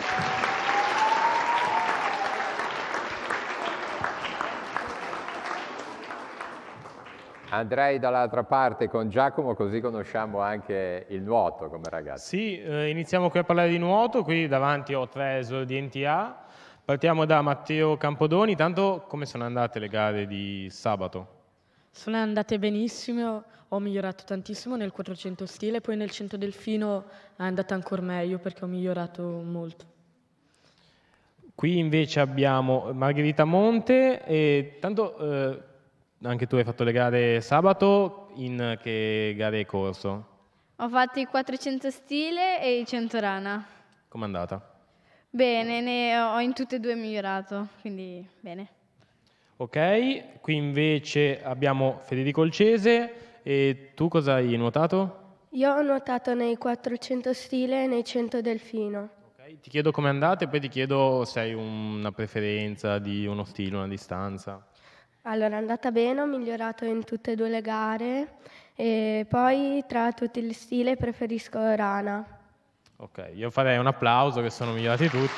Speaker 1: Andrei dall'altra parte con Giacomo, così conosciamo anche il nuoto come ragazzi.
Speaker 3: Sì, eh, iniziamo qui a parlare di nuoto, qui davanti ho tre esordienti A. Partiamo da Matteo Campodoni, tanto come sono andate le gare di sabato?
Speaker 17: Sono andate benissimo, ho migliorato tantissimo nel quattrocento stile, poi nel cento delfino è andata ancora meglio perché ho migliorato molto.
Speaker 3: Qui invece abbiamo Margherita Monte, e tanto eh, anche tu hai fatto le gare sabato, in che gare hai corso?
Speaker 16: Ho fatto il quattrocento stile e il cento rana.
Speaker 3: Com'è andata?
Speaker 16: Bene, ne ho in tutte e due migliorato, quindi bene.
Speaker 3: Ok, qui invece abbiamo Federico Olcese, e tu cosa hai nuotato?
Speaker 18: Io ho nuotato nei quattrocento stile e nei cento delfino.
Speaker 3: Okay, ti chiedo com'è andata e poi ti chiedo se hai una preferenza di uno stile, una distanza.
Speaker 18: Allora, è andata bene, ho migliorato in tutte e due le gare e poi tra tutti gli stili preferisco rana.
Speaker 3: Ok, io farei un applauso che sono migliorati tutti.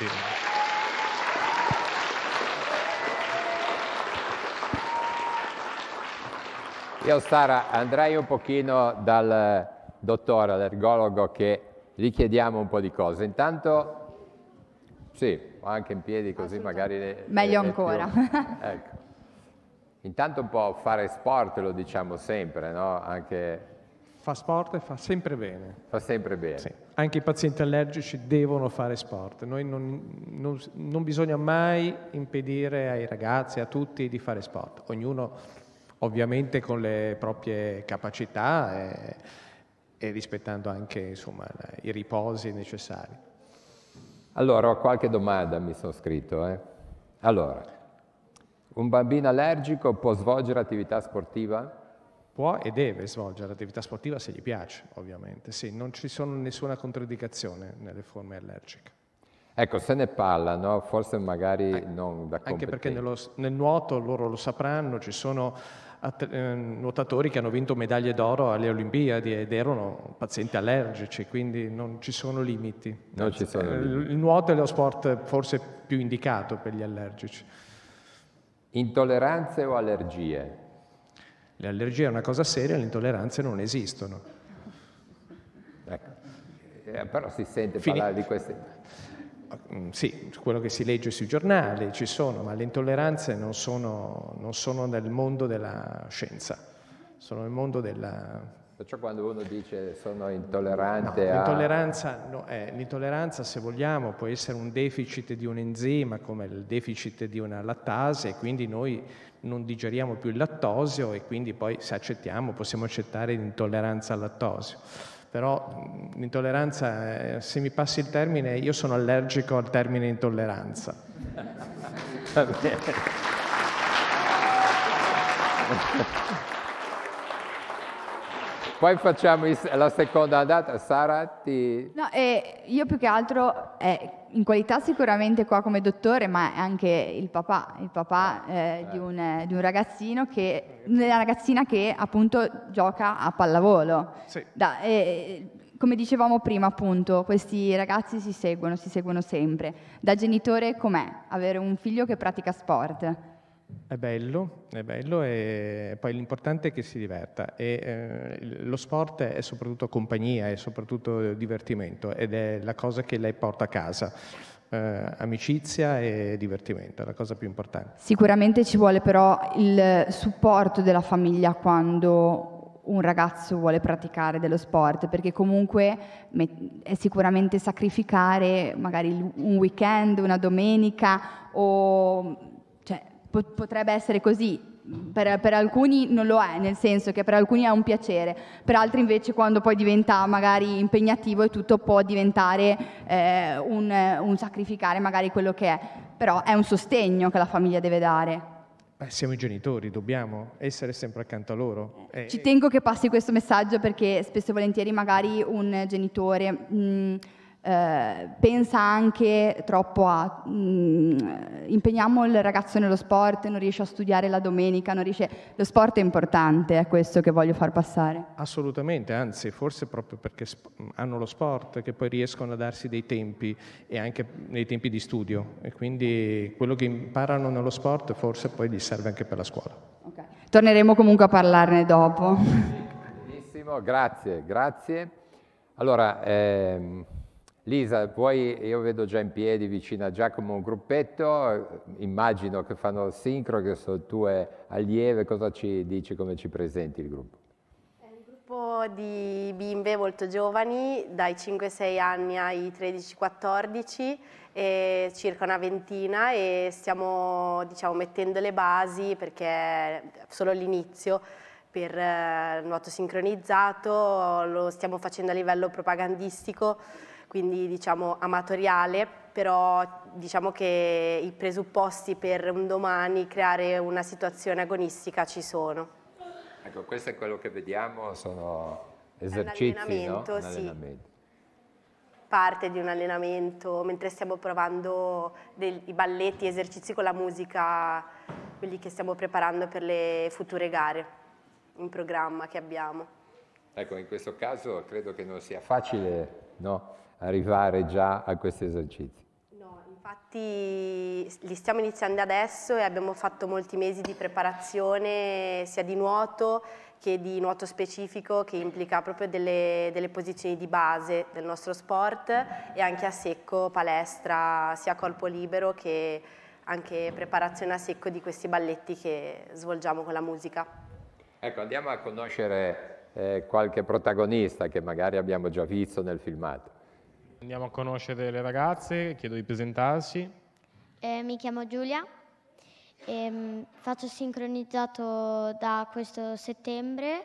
Speaker 1: Io Sara andrei un pochino dal dottore, allergologo, che gli chiediamo un po' di cose. Intanto, sì, anche in piedi così magari... le-
Speaker 2: Meglio
Speaker 1: le- le più-
Speaker 2: ancora.
Speaker 1: Ecco. Intanto un po' fare sport, lo diciamo sempre, no? Anche...
Speaker 5: Fa sport e fa sempre bene.
Speaker 1: Fa sempre bene.
Speaker 5: Sì. Anche i pazienti allergici devono fare sport. Noi non, non- non bisogna mai impedire ai ragazzi, a tutti, di fare sport. Ognuno ovviamente con le proprie capacità e, e rispettando anche insomma, i riposi necessari.
Speaker 1: Allora, ho qualche domanda, mi sono scritto. Eh. Allora, un bambino allergico può svolgere attività sportiva?
Speaker 5: Può e deve svolgere attività sportiva se gli piace, ovviamente. Sì, non ci sono nessuna controindicazione nelle forme allergiche.
Speaker 1: Ecco, se ne parla, no? Forse magari non da
Speaker 5: Anche perché
Speaker 1: competenti.
Speaker 5: nello- nel nuoto loro lo sapranno, ci sono att- eh, nuotatori che hanno vinto medaglie d'oro alle Olimpiadi ed erano pazienti allergici, quindi non ci sono limiti.
Speaker 1: Non ci sono
Speaker 5: Eh,
Speaker 1: limiti.
Speaker 5: Il nuoto è lo sport forse più indicato per gli allergici.
Speaker 1: Intolleranze o allergie?
Speaker 5: Le allergie è una cosa seria, le intolleranze non esistono.
Speaker 1: Ecco. Eh, però si sente
Speaker 5: Fini-
Speaker 1: parlare di queste...
Speaker 5: Mm, Sì, quello che si legge sui giornali ci sono, ma le intolleranze non sono, non sono nel mondo della scienza, sono nel mondo della...
Speaker 1: Perciò quando uno dice sono
Speaker 5: No,
Speaker 1: intollerante a...
Speaker 5: l'intolleranza, no, eh, l'intolleranza, se vogliamo, può essere un deficit di un enzima come il deficit di una lattasi e quindi noi non digeriamo più il lattosio e quindi poi se accettiamo possiamo accettare l'intolleranza al lattosio. Però mh, l'intolleranza, eh, se mi passi il termine, io sono allergico al termine intolleranza.
Speaker 1: Va bene. Poi facciamo il- la seconda andata. Sara, ti...
Speaker 2: No, e io più che altro, eh, in qualità sicuramente qua come dottore, ma è anche il papà, il papà eh, di, un, di un ragazzino che, una ragazzina che appunto gioca a pallavolo.
Speaker 5: Sì.
Speaker 2: Da- e, come dicevamo prima, appunto, questi ragazzi si seguono, si seguono sempre. Da genitore com'è avere un figlio che pratica sport?
Speaker 5: È bello, è bello e poi l'importante è che si diverta e eh, lo sport è soprattutto compagnia, è soprattutto divertimento ed è la cosa che lei porta a casa, eh, amicizia e divertimento, è la cosa più importante.
Speaker 2: Sicuramente ci vuole però il supporto della famiglia quando un ragazzo vuole praticare dello sport, perché comunque me- è sicuramente sacrificare magari il- un weekend, una domenica o cioè, po- potrebbe essere così. Per, per alcuni non lo è, nel senso che per alcuni è un piacere, per altri invece quando poi diventa magari impegnativo e tutto può diventare eh, un, un sacrificare magari quello che è, però è un sostegno che la famiglia deve dare.
Speaker 5: Beh, siamo i genitori, dobbiamo essere sempre accanto a loro. E-
Speaker 2: Ci tengo che passi questo messaggio perché spesso e volentieri magari un genitore mh, eh, pensa anche troppo a mh, impegniamo il ragazzo nello sport, non riesce a studiare la domenica, non riesce... lo sport è importante, è questo che voglio far passare.
Speaker 5: Assolutamente, anzi, forse proprio perché sp- hanno lo sport che poi riescono a darsi dei tempi e anche nei tempi di studio e quindi quello che imparano nello sport forse poi gli serve anche per la scuola.
Speaker 2: Torneremo comunque a parlarne dopo.
Speaker 1: Benissimo, grazie, grazie. Allora, ehm, Lisa, poi io vedo già in piedi vicino a Giacomo un gruppetto, eh, immagino che fanno il sincro, che sono tue allieve, cosa ci dici, come ci presenti il gruppo?
Speaker 9: Un gruppo di bimbe molto giovani, dai cinque sei anni ai tredici quattordici, e circa una ventina, e stiamo diciamo, mettendo le basi perché è solo l'inizio per eh, il nuoto sincronizzato, lo stiamo facendo a livello propagandistico, quindi diciamo amatoriale, però diciamo che i presupposti per un domani creare una situazione agonistica ci sono.
Speaker 1: Ecco, questo è quello che vediamo, sono esercizi, no?
Speaker 9: allenamento,
Speaker 1: Un
Speaker 9: sì.
Speaker 1: allenamento.
Speaker 9: Parte di un allenamento, mentre stiamo provando dei, i balletti, esercizi con la musica, quelli che stiamo preparando per le future gare in programma che abbiamo.
Speaker 1: Ecco, in questo caso credo che non sia facile, no, arrivare già a questi esercizi.
Speaker 9: No, infatti li stiamo iniziando adesso e abbiamo fatto molti mesi di preparazione sia di nuoto che di nuoto specifico, che implica proprio delle, delle posizioni di base del nostro sport, e anche a secco, palestra, sia a corpo libero che anche preparazione a secco di questi balletti che svolgiamo con la musica.
Speaker 1: Ecco, andiamo a conoscere eh, qualche protagonista che magari abbiamo già visto nel filmato.
Speaker 3: Andiamo a conoscere le ragazze, chiedo di presentarsi.
Speaker 19: Eh, mi chiamo Giulia, e, faccio sincronizzato da questo settembre.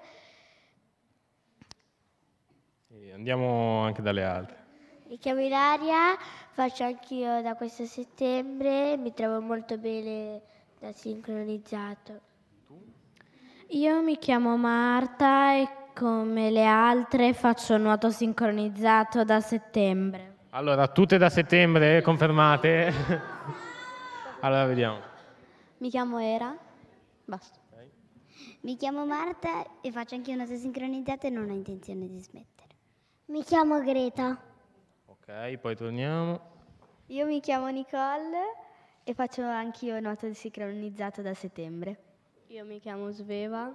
Speaker 3: E andiamo anche dalle altre.
Speaker 18: Mi chiamo Ilaria, faccio anch'io da questo settembre, mi trovo molto bene da sincronizzato.
Speaker 20: Io mi chiamo Marta e come le altre faccio nuoto sincronizzato da settembre.
Speaker 3: Allora, tutte da settembre, confermate? Allora, vediamo.
Speaker 19: Mi chiamo Era. Basta.
Speaker 3: Okay.
Speaker 19: Mi chiamo Marta e faccio anche nuoto sincronizzato e non ho intenzione di smettere.
Speaker 18: Mi chiamo Greta.
Speaker 3: Ok, poi torniamo.
Speaker 16: Io mi chiamo Nicole e faccio anch'io nuoto sincronizzato da settembre.
Speaker 18: Io mi chiamo Sveva.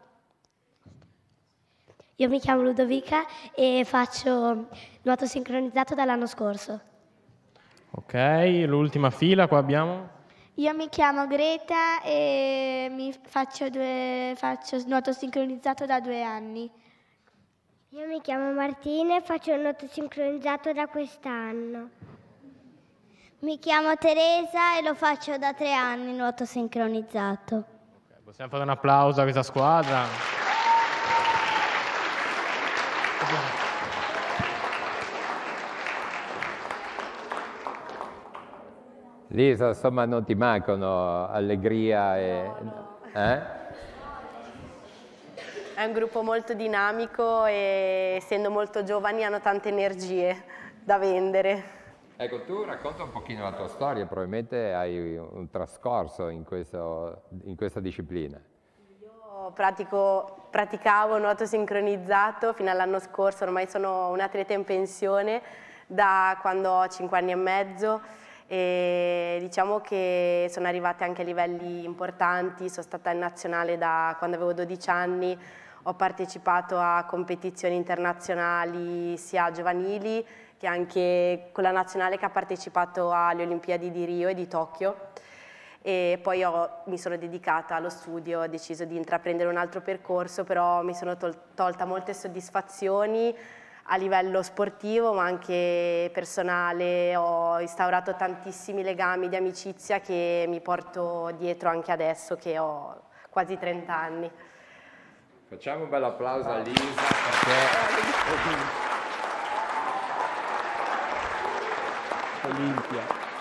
Speaker 18: Io mi chiamo Ludovica e faccio nuoto sincronizzato dall'anno scorso.
Speaker 3: Ok, l'ultima fila qua abbiamo.
Speaker 18: Io mi chiamo Greta e mi faccio, due, faccio nuoto sincronizzato da due anni. Io mi chiamo Martina e faccio nuoto sincronizzato da quest'anno.
Speaker 19: Mi chiamo Teresa e lo faccio da tre anni nuoto sincronizzato.
Speaker 3: Okay, possiamo fare un applauso a questa squadra.
Speaker 1: Lisa, insomma, non ti mancano allegria e...
Speaker 9: No, no.
Speaker 1: Eh?
Speaker 9: È un gruppo molto dinamico e essendo molto giovani hanno tante energie da vendere.
Speaker 1: Ecco, tu racconta un pochino la tua storia, probabilmente hai un trascorso in, questo, in questa disciplina.
Speaker 9: Io pratico, praticavo nuoto sincronizzato fino all'anno scorso, ormai sono un'atleta in pensione da quando ho cinque anni e mezzo. E diciamo che sono arrivata anche a livelli importanti, sono stata in nazionale da quando avevo dodici anni, ho partecipato a competizioni internazionali sia giovanili che anche con la nazionale che ha partecipato alle Olimpiadi di Rio e di Tokyo, e poi ho, mi sono dedicata allo studio, ho deciso di intraprendere un altro percorso, però mi sono tol- tolta molte soddisfazioni a livello sportivo ma anche personale, ho instaurato tantissimi legami di amicizia che mi porto dietro anche adesso che ho quasi trenta anni.
Speaker 1: Facciamo un bel applauso a Lisa perché...
Speaker 7: Olimpia.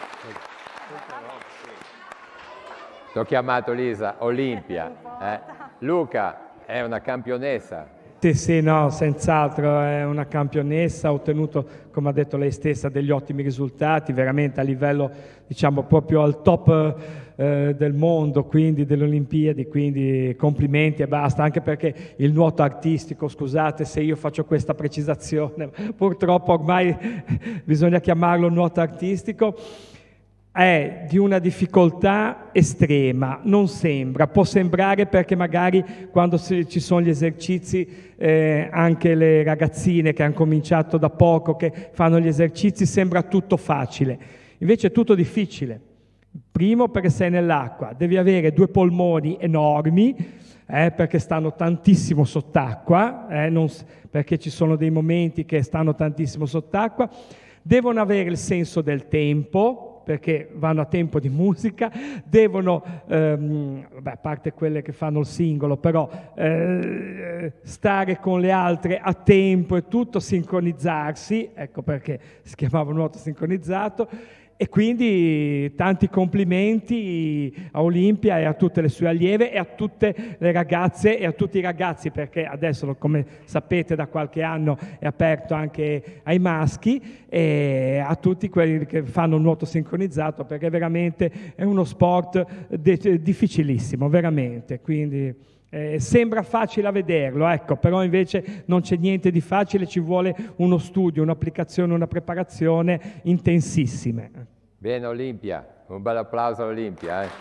Speaker 1: Ti ho chiamato Lisa, Olimpia. Eh? Luca è una campionessa.
Speaker 4: Sì, sì, no, senz'altro è una campionessa, ha ottenuto, come ha detto lei stessa, degli ottimi risultati, veramente a livello, diciamo, proprio al top eh, del mondo, quindi delle Olimpiadi, quindi complimenti e basta, anche perché il nuoto artistico, scusate se io faccio questa precisazione, purtroppo ormai bisogna chiamarlo nuoto artistico, è di una difficoltà estrema, non sembra, può sembrare perché magari quando ci sono gli esercizi, eh, anche le ragazzine che hanno cominciato da poco, che fanno gli esercizi, sembra tutto facile, invece è tutto difficile. Primo perché sei nell'acqua, devi avere due polmoni enormi, eh, perché stanno tantissimo sott'acqua, eh, non, perché ci sono dei momenti che stanno tantissimo sott'acqua, devono avere il senso del tempo, perché vanno a tempo di musica, devono, ehm, vabbè, a parte quelle che fanno il singolo, però eh, stare con le altre a tempo e tutto, sincronizzarsi, ecco perché si chiamava nuoto sincronizzato, e quindi tanti complimenti a Olimpia e a tutte le sue allieve e a tutte le ragazze e a tutti i ragazzi, perché adesso, come sapete, da qualche anno è aperto anche ai maschi, e a tutti quelli che fanno nuoto sincronizzato, perché veramente è uno sport de- difficilissimo, veramente, quindi Eh, sembra facile a vederlo, ecco, però invece non c'è niente di facile, ci vuole uno studio, un'applicazione, una preparazione intensissime.
Speaker 1: Bene Olimpia, un bel applauso all'Olimpia. Eh.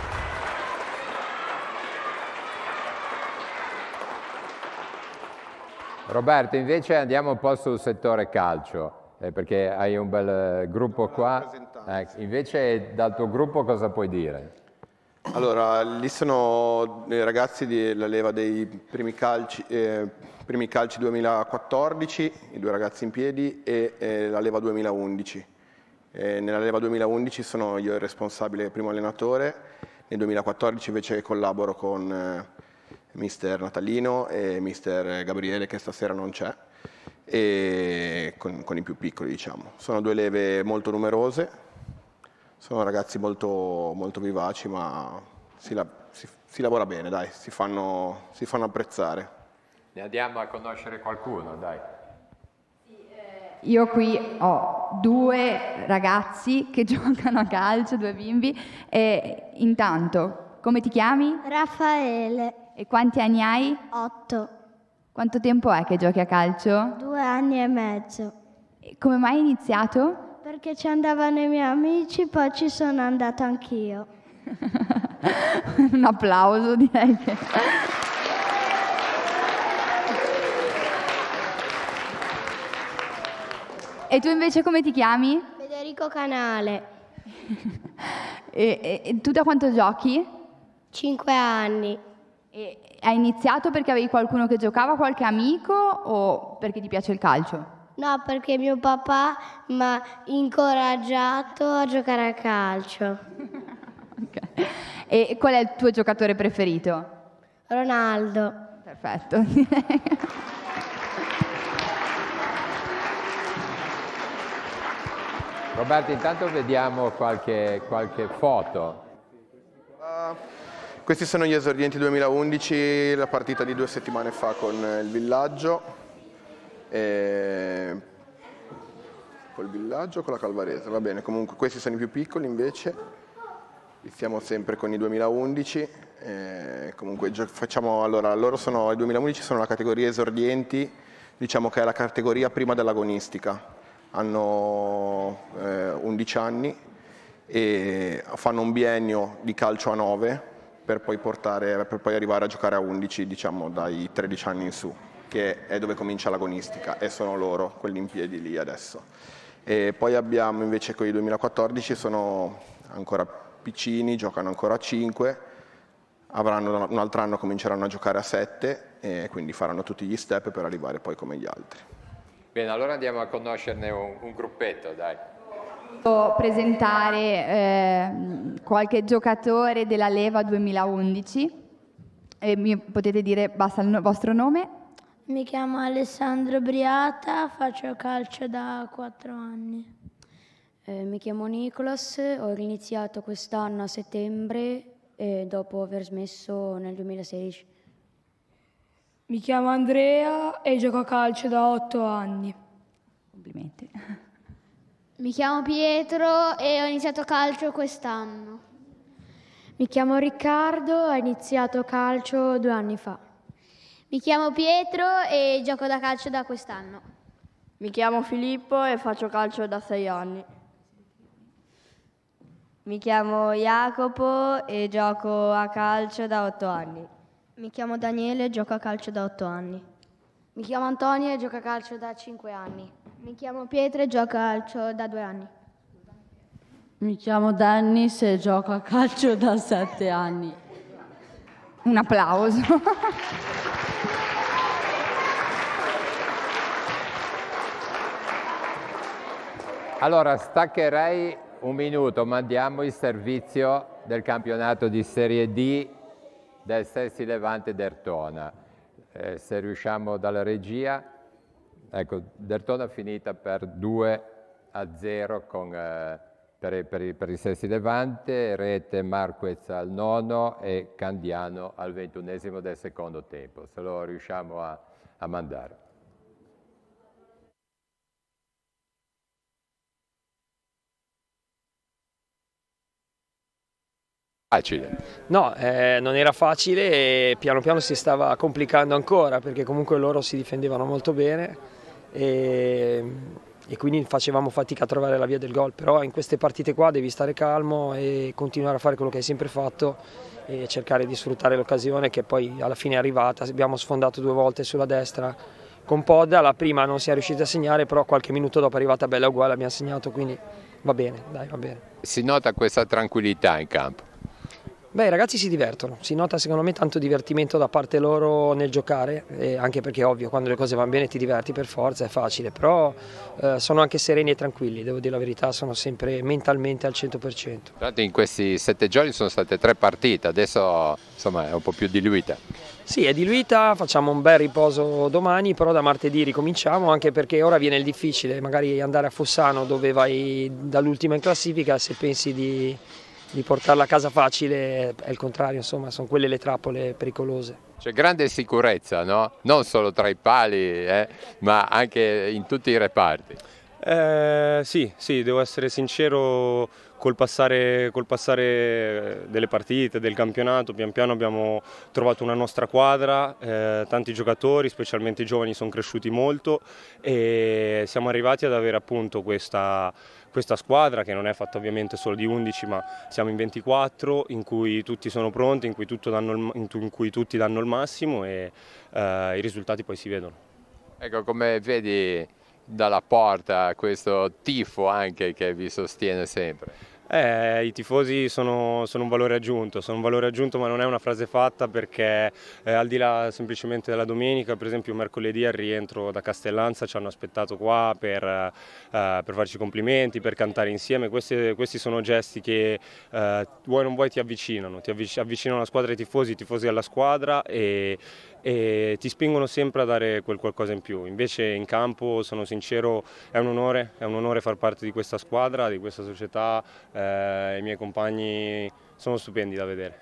Speaker 1: Roberto, invece andiamo un po' sul settore calcio, eh, perché hai un bel eh, gruppo qua. Eh, invece dal tuo gruppo cosa puoi dire?
Speaker 12: Allora, lì sono i ragazzi della leva dei primi calci, eh, primi calci duemilaquattordici, i due ragazzi in piedi, e eh, la leva duemilaundici. Eh, nella leva duemilaundici sono io il responsabile primo allenatore, nel duemilaquattordici invece collaboro con eh, mister Natalino e mister Gabriele, che stasera non c'è, e con, con i più piccoli, diciamo. Sono due leve molto numerose. Sono ragazzi molto, molto vivaci, ma si, la, si, si lavora bene, dai, si fanno, si fanno apprezzare.
Speaker 1: Ne andiamo a conoscere qualcuno, dai.
Speaker 2: Io qui ho due ragazzi che giocano a calcio, due bimbi, e intanto, come ti chiami?
Speaker 18: Raffaele.
Speaker 2: E quanti anni hai?
Speaker 18: Otto.
Speaker 2: Quanto tempo è che giochi a calcio?
Speaker 18: Due anni e mezzo.
Speaker 2: E come mai hai iniziato?
Speaker 18: Perché ci andavano i miei amici, poi ci sono andata anch'io.
Speaker 2: Un applauso, direi che... E tu invece come ti chiami?
Speaker 18: Federico Canale.
Speaker 2: e, e, e tu da quanto giochi?
Speaker 18: Cinque anni.
Speaker 2: E hai iniziato perché avevi qualcuno che giocava, qualche amico, o perché ti piace il calcio?
Speaker 18: No, perché mio papà mi ha incoraggiato a giocare a calcio.
Speaker 2: Okay. E qual è il tuo giocatore preferito?
Speaker 18: Ronaldo.
Speaker 2: Perfetto.
Speaker 1: Roberto, intanto vediamo qualche, qualche foto.
Speaker 12: Uh, questi sono gli esordienti duemilaundici, la partita di due settimane fa con il Villaggio. E... col Villaggio o con la Calvarese, va bene, comunque questi sono i più piccoli invece, siamo sempre con i duemilaundici, e comunque facciamo, allora loro sono, i duemilaundici sono la categoria esordienti, diciamo che è la categoria prima dell'agonistica, hanno eh, undici anni e fanno un biennio di calcio a nove per poi, portare, per poi arrivare a giocare a undici, diciamo dai tredici anni in su, che è dove comincia l'agonistica, e sono loro, quelli in piedi lì adesso. E poi abbiamo invece con i duemilaquattordici, sono ancora piccini, giocano ancora a cinque, avranno un altro anno, cominceranno a giocare a sette, e quindi faranno tutti gli step per arrivare poi come gli altri.
Speaker 1: Bene, allora andiamo a conoscerne un, un gruppetto, dai.
Speaker 2: Posso presentare eh, qualche giocatore della leva duemilaundici, e mi potete dire, basta il no- vostro nome?
Speaker 20: Mi chiamo Alessandro Briata, faccio calcio da quattro anni.
Speaker 21: Eh, mi chiamo Nicolas, ho iniziato quest'anno a settembre e dopo aver smesso nel duemilasedici.
Speaker 22: Mi chiamo Andrea e gioco a calcio da otto anni.
Speaker 2: Complimenti.
Speaker 19: Mi chiamo Pietro e ho iniziato calcio quest'anno.
Speaker 21: Mi chiamo Riccardo, ho iniziato calcio due anni fa.
Speaker 19: Mi chiamo Pietro e gioco da calcio da quest'anno.
Speaker 23: Mi chiamo Filippo e faccio calcio da sei anni.
Speaker 24: Mi chiamo Jacopo e gioco a calcio da otto anni.
Speaker 25: Mi chiamo Daniele e gioco a calcio da otto anni.
Speaker 21: Mi chiamo Antonio e gioco a calcio da cinque anni.
Speaker 25: Mi chiamo Pietro e gioco a calcio da due anni.
Speaker 26: Mi chiamo Dennis e gioco a calcio da sette anni.
Speaker 2: Un applauso.
Speaker 1: Allora, staccherei un minuto, mandiamo il servizio del campionato di Serie D del Sessi Levante Dertona. Eh, se riusciamo dalla regia, ecco, Dertona finita per due a zero con, eh, per, per, per il Sessi Levante, rete Marquez al nono e Candiano al ventunesimo del secondo tempo, se lo riusciamo a, a mandare. Facile.
Speaker 6: No, eh, non era facile e piano piano si stava complicando ancora perché comunque loro si difendevano molto bene e, e quindi facevamo fatica a trovare la via del gol, però in queste partite qua devi stare calmo e continuare a fare quello che hai sempre fatto e cercare di sfruttare l'occasione che poi alla fine è arrivata. Abbiamo sfondato due volte sulla destra con Podda, la prima non si è riusciti a segnare, però qualche minuto dopo è arrivata bella uguale, abbiamo segnato, quindi va bene, dai, va bene.
Speaker 1: Si nota questa tranquillità in campo?
Speaker 6: Beh, i ragazzi si divertono, si nota secondo me tanto divertimento da parte loro nel giocare, e anche perché è ovvio, quando le cose vanno bene ti diverti per forza, è facile, però eh, sono anche sereni e tranquilli, devo dire la verità, sono sempre mentalmente al cento per cento.
Speaker 1: Tanto in questi sette giorni sono state tre partite, adesso insomma è un po' più diluita.
Speaker 6: Sì, è diluita, facciamo un bel riposo domani, però da martedì ricominciamo, anche perché ora viene il difficile, magari andare a Fossano dove vai dall'ultima in classifica, se pensi di... di portarla a casa facile è il contrario, insomma, sono quelle le trappole pericolose.
Speaker 1: C'è grande sicurezza, no? Non solo tra i pali, eh, ma anche in tutti i reparti.
Speaker 8: Eh, sì, sì, devo essere sincero, col passare, col passare delle partite, del campionato, pian piano abbiamo trovato una nostra quadra, eh, tanti giocatori, specialmente i giovani, sono cresciuti molto e siamo arrivati ad avere appunto questa, questa squadra che non è fatta ovviamente solo di undici, ma siamo in ventiquattro, in cui tutti sono pronti, in cui, tutto danno il, in cui tutti danno il massimo e eh, i risultati poi si vedono.
Speaker 1: Ecco, come vedi dalla porta questo tifo anche che vi sostiene sempre?
Speaker 8: Eh, I tifosi sono, sono un valore aggiunto, sono un valore aggiunto, ma non è una frase fatta, perché eh, al di là semplicemente della domenica, per esempio mercoledì al rientro da Castellanza ci hanno aspettato qua per, eh, per farci complimenti, per cantare insieme. Questi, questi sono gesti che eh, vuoi o non vuoi ti avvicinano, ti avvicinano alla squadra e ai tifosi, i tifosi alla squadra e, e ti spingono sempre a dare quel qualcosa in più. Invece in campo, sono sincero, è un onore, è un onore far parte di questa squadra, di questa società. Eh, I miei compagni sono stupendi da vedere.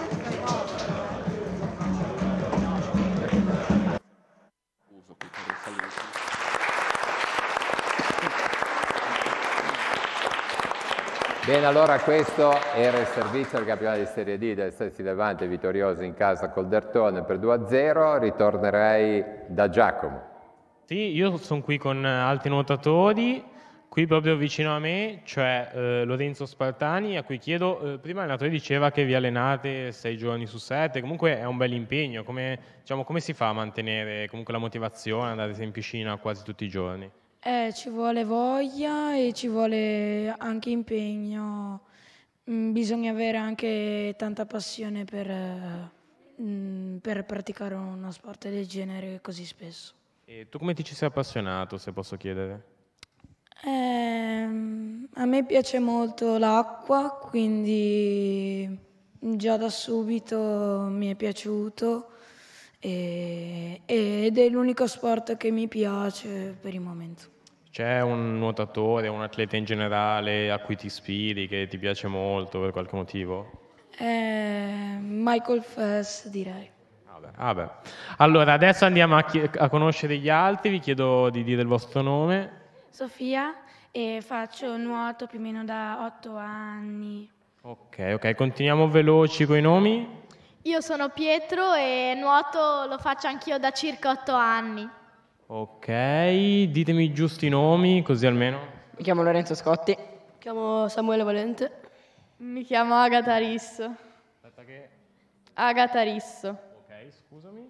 Speaker 1: Bene, allora questo era il servizio del campionato di Serie D del Stessi Levante, vittorioso in casa col Dertone per due a zero. Ritornerei da Giacomo.
Speaker 3: Sì, io sono qui con altri nuotatori. Qui proprio vicino a me c'è eh, Lorenzo Spartani, a cui chiedo, eh, prima l'allenatore diceva che vi allenate sei giorni su sette, comunque è un bel impegno, come, diciamo, come si fa a mantenere comunque la motivazione, andare in piscina quasi tutti i giorni?
Speaker 22: Eh, ci vuole voglia e ci vuole anche impegno, mm, bisogna avere anche tanta passione per, mm, per praticare uno sport del genere così spesso.
Speaker 3: E tu come ti ci sei appassionato, se posso chiedere?
Speaker 22: Eh, a me piace molto l'acqua, quindi già da subito mi è piaciuto e, ed è l'unico sport che mi piace per il momento.
Speaker 3: C'è un nuotatore, un atleta in generale a cui ti ispiri, che ti piace molto per qualche motivo?
Speaker 22: Eh, Michael Phelps, direi.
Speaker 3: Ah beh. Allora, adesso andiamo a, a conoscere gli altri, vi chiedo di dire il vostro nome.
Speaker 10: Sofia e faccio nuoto più o meno da otto anni.
Speaker 3: Ok, ok, continuiamo veloci con i nomi.
Speaker 11: Io sono Pietro e nuoto lo faccio anch'io da circa otto anni.
Speaker 3: Ok, ditemi i giusti nomi, così almeno.
Speaker 13: Mi chiamo Lorenzo Scotti.
Speaker 23: Mi chiamo Samuele Valente.
Speaker 25: Mi chiamo Agata Risso.
Speaker 3: Aspetta che...
Speaker 25: Agata Risso.
Speaker 3: Ok, scusami.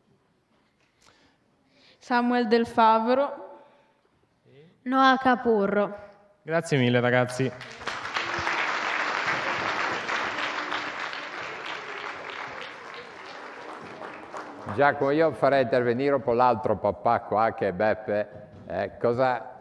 Speaker 25: Samuel Del Favro.
Speaker 11: Noa Capurro.
Speaker 3: Grazie mille ragazzi.
Speaker 1: Giacomo, io farei intervenire un po' l'altro papà qua che è Beppe. Eh, cosa,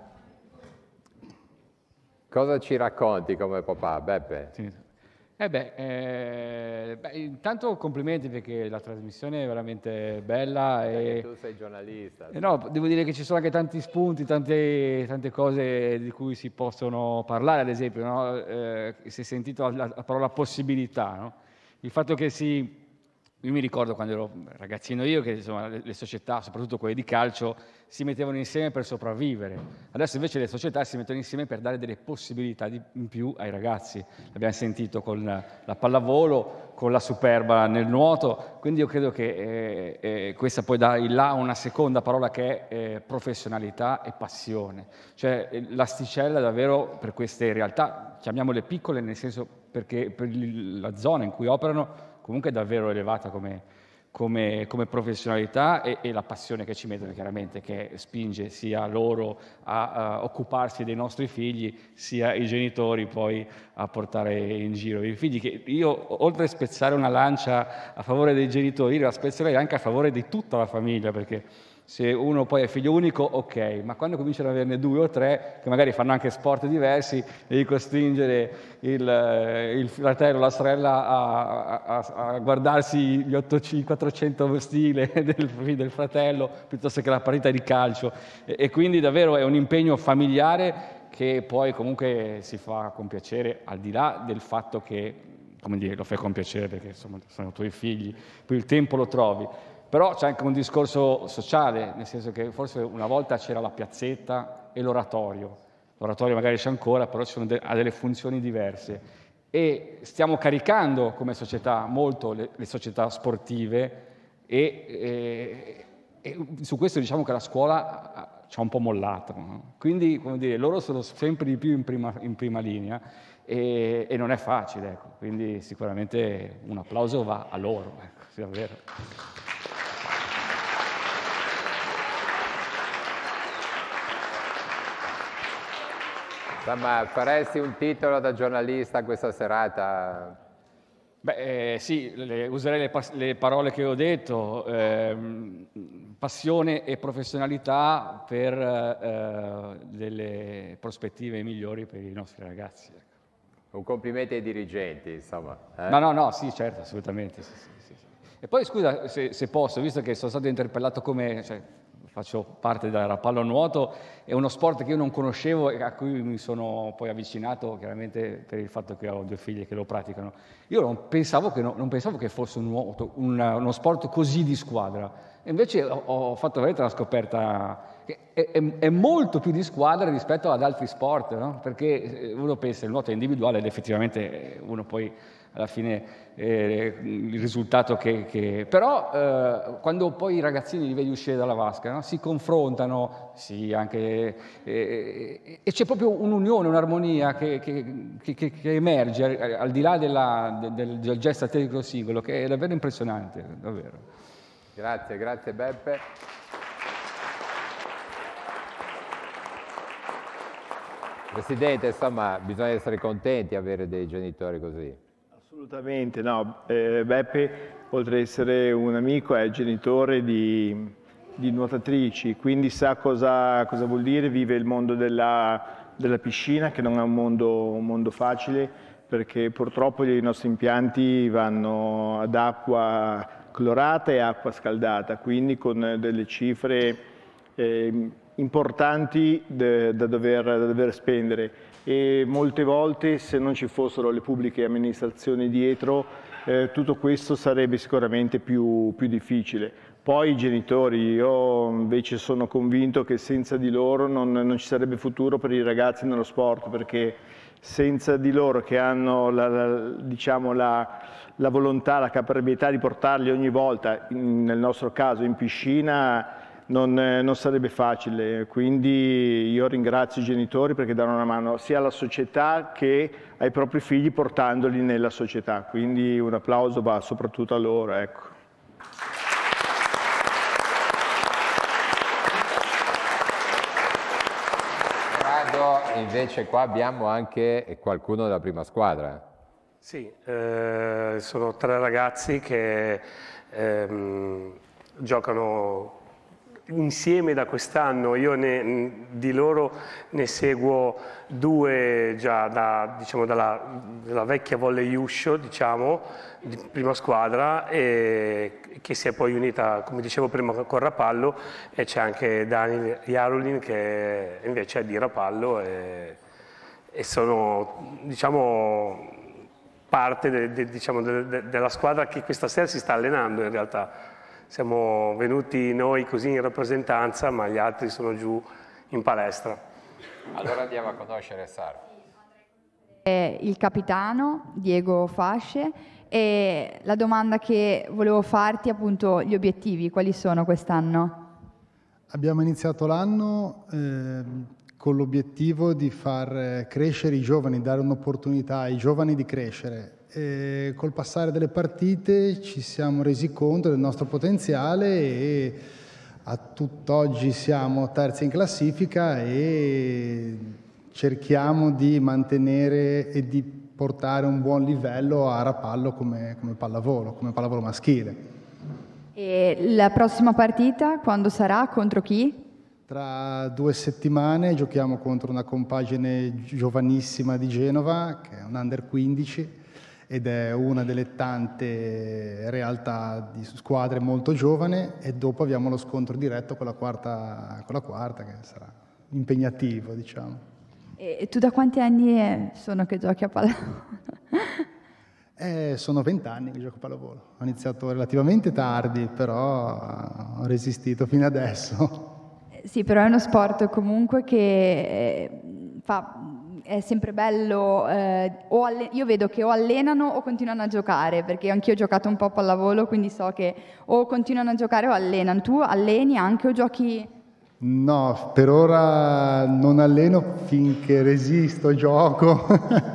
Speaker 1: cosa ci racconti come papà, Beppe?
Speaker 14: Sì. Eh beh, eh, beh, intanto complimenti perché la trasmissione è veramente bella. E
Speaker 1: tu sei giornalista.
Speaker 14: Eh no, devo dire che ci sono anche tanti spunti, tante, tante cose di cui si possono parlare, ad esempio, no? eh, si è sentito la, la parola possibilità, no? Il fatto che si io mi ricordo quando ero ragazzino io che insomma, le, le società, soprattutto quelle di calcio, si mettevano insieme per sopravvivere. Adesso invece le società si mettono insieme per dare delle possibilità di, in più ai ragazzi. L'abbiamo sentito con la pallavolo, con la Superba nel nuoto, quindi io credo che eh, eh, questa poi dà in là una seconda parola che è eh, professionalità e passione. Cioè eh, l'asticella davvero per queste realtà, chiamiamole piccole nel senso perché per la zona in cui operano comunque è davvero elevata come, come, come professionalità e, e la passione che ci mettono chiaramente, che spinge sia loro a, a occuparsi dei nostri figli, sia i genitori poi a portare in giro i figli. Che io, oltre a spezzare una lancia a favore dei genitori, la spezzerei anche a favore di tutta la famiglia, perché se uno poi è figlio unico, ok, ma quando cominciano ad averne due o tre, che magari fanno anche sport diversi, devi costringere il, il fratello o la sorella a, a, a guardarsi gli quattrocento stile del, del fratello piuttosto che la partita di calcio. E, e quindi davvero è un impegno familiare che poi comunque si fa con piacere, al di là del fatto che, come dire, lo fai con piacere perché insomma sono tuoi figli, poi il tempo lo trovi. Però c'è anche un discorso sociale, nel senso che forse una volta c'era la piazzetta e l'oratorio. L'oratorio magari c'è ancora, però de- ha delle funzioni diverse. E stiamo caricando come società molto le, le società sportive e, e, e su questo diciamo che la scuola ci ha un po' mollato. No? Quindi, come dire, loro sono sempre di più in prima, in prima linea e, e non è facile. Ecco. Quindi sicuramente un applauso va a loro, ecco, sì, davvero.
Speaker 1: Ma faresti un titolo da giornalista questa serata?
Speaker 14: Beh, eh, sì, le, userei le, le parole che ho detto, ehm, passione e professionalità per eh, delle prospettive migliori per i nostri ragazzi.
Speaker 1: Un complimento ai dirigenti, insomma. Eh?
Speaker 14: No, no, no, sì, certo, assolutamente. Sì, sì, sì, sì. E poi, scusa, se, se posso, visto che sono stato interpellato come... Cioè, faccio parte della pallanuoto, è uno sport che io non conoscevo e a cui mi sono poi avvicinato, chiaramente per il fatto che ho due figlie che lo praticano. Io non pensavo che, no, non pensavo che fosse un nuoto, un, uno sport così di squadra, e invece ho, ho fatto veramente una scoperta che è, è, è molto più di squadra rispetto ad altri sport, no? Perché uno pensa il nuoto è individuale ed effettivamente uno poi alla fine eh, il risultato che... che... Però eh, quando poi i ragazzini li vedi uscire dalla vasca, no? Si confrontano, sì, anche, eh, e c'è proprio un'unione, un'armonia che, che, che, che emerge al di là della, del, del gesto atletico singolo, che è davvero impressionante, davvero.
Speaker 1: Grazie, grazie Beppe. Presidente, insomma, bisogna essere contenti di avere dei genitori così.
Speaker 7: Assolutamente, no. Eh, Beppe, oltre ad essere un amico, è genitore di, di nuotatrici, quindi sa cosa, cosa vuol dire, vive il mondo della, della piscina, che non è un mondo, un mondo facile, perché purtroppo i nostri impianti vanno ad acqua clorata e acqua scaldata, quindi con delle cifre eh, importanti de, da, dover, da dover spendere. E molte volte, se non ci fossero le pubbliche amministrazioni dietro, eh, tutto questo sarebbe sicuramente più, più difficile. Poi i genitori, io invece sono convinto che senza di loro non, non ci sarebbe futuro per i ragazzi nello sport, perché senza di loro che hanno la, la, diciamo la, la volontà, la caparbietà di portarli ogni volta, in, nel nostro caso in piscina, Non, non sarebbe facile, quindi io ringrazio i genitori perché danno una mano sia alla società che ai propri figli portandoli nella società, quindi un applauso va soprattutto a loro. Ecco.
Speaker 1: Corrado, invece qua abbiamo anche qualcuno della prima squadra.
Speaker 5: Sì, eh, sono tre ragazzi che ehm, giocano insieme da quest'anno. Io ne, di loro ne seguo due già da, diciamo, dalla, dalla vecchia Volley Uscio, diciamo, di prima squadra, e che si è poi unita, come dicevo prima, con Rapallo, e c'è anche Daniel Jarulin che invece è di Rapallo, e, e sono, diciamo, parte de, de, diciamo, de, de, della squadra che questa sera si sta allenando in realtà. Siamo venuti noi così in rappresentanza, ma gli altri sono giù in palestra.
Speaker 1: Allora andiamo a conoscere Sara.
Speaker 2: Il capitano Diego Fasce, e la domanda che volevo farti è appunto gli obiettivi, quali sono quest'anno?
Speaker 4: Abbiamo iniziato l'anno eh, con l'obiettivo di far crescere i giovani, dare un'opportunità ai giovani di crescere. E col passare delle partite ci siamo resi conto del nostro potenziale e a tutt'oggi siamo terzi in classifica e cerchiamo di mantenere e di portare un buon livello a Rapallo come, come pallavolo, come pallavolo maschile.
Speaker 2: E la prossima partita quando sarà? Contro chi?
Speaker 4: Tra due settimane giochiamo contro una compagine giovanissima di Genova, che è un under quindici, ed è una delle tante realtà di squadre molto giovane, e dopo abbiamo lo scontro diretto con la quarta, con la quarta che sarà impegnativo, diciamo.
Speaker 2: E tu da quanti anni sono che giochi a pallavolo?
Speaker 4: Eh, sono vent'anni che gioco a pallavolo. Ho iniziato relativamente tardi, però ho resistito fino adesso.
Speaker 2: Sì, però è uno sport comunque che eh, fa, è sempre bello, eh, o alle, io vedo che o allenano o continuano a giocare, perché anch'io ho giocato un po' a pallavolo, quindi so che o continuano a giocare o allenano. Tu alleni anche o giochi?
Speaker 4: No, per ora non alleno finché resisto, gioco,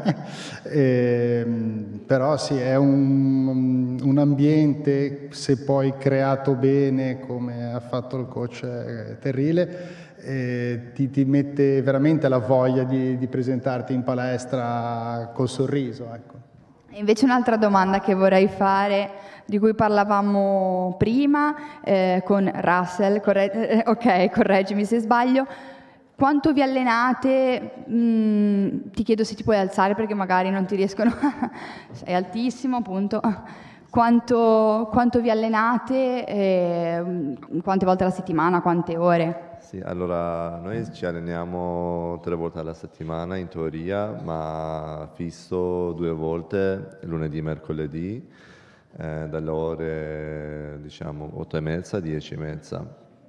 Speaker 4: e, però sì, è un, un ambiente, se poi creato bene come ha fatto il coach Terrile, eh, ti, ti mette veramente la voglia di, di presentarti in palestra col sorriso, ecco.
Speaker 2: E invece un'altra domanda che vorrei fare, di cui parlavamo prima eh, con Russell, corre- eh, ok, correggimi se sbaglio, quanto vi allenate? Mm, ti chiedo se ti puoi alzare perché magari non ti riescono, sei altissimo appunto, quanto, quanto vi allenate, eh, quante volte alla settimana, quante ore?
Speaker 9: Sì, allora noi ci alleniamo tre volte alla settimana in teoria, ma fisso due volte, lunedì e mercoledì, eh, dalle ore diciamo otto e mezza, dieci e mezza.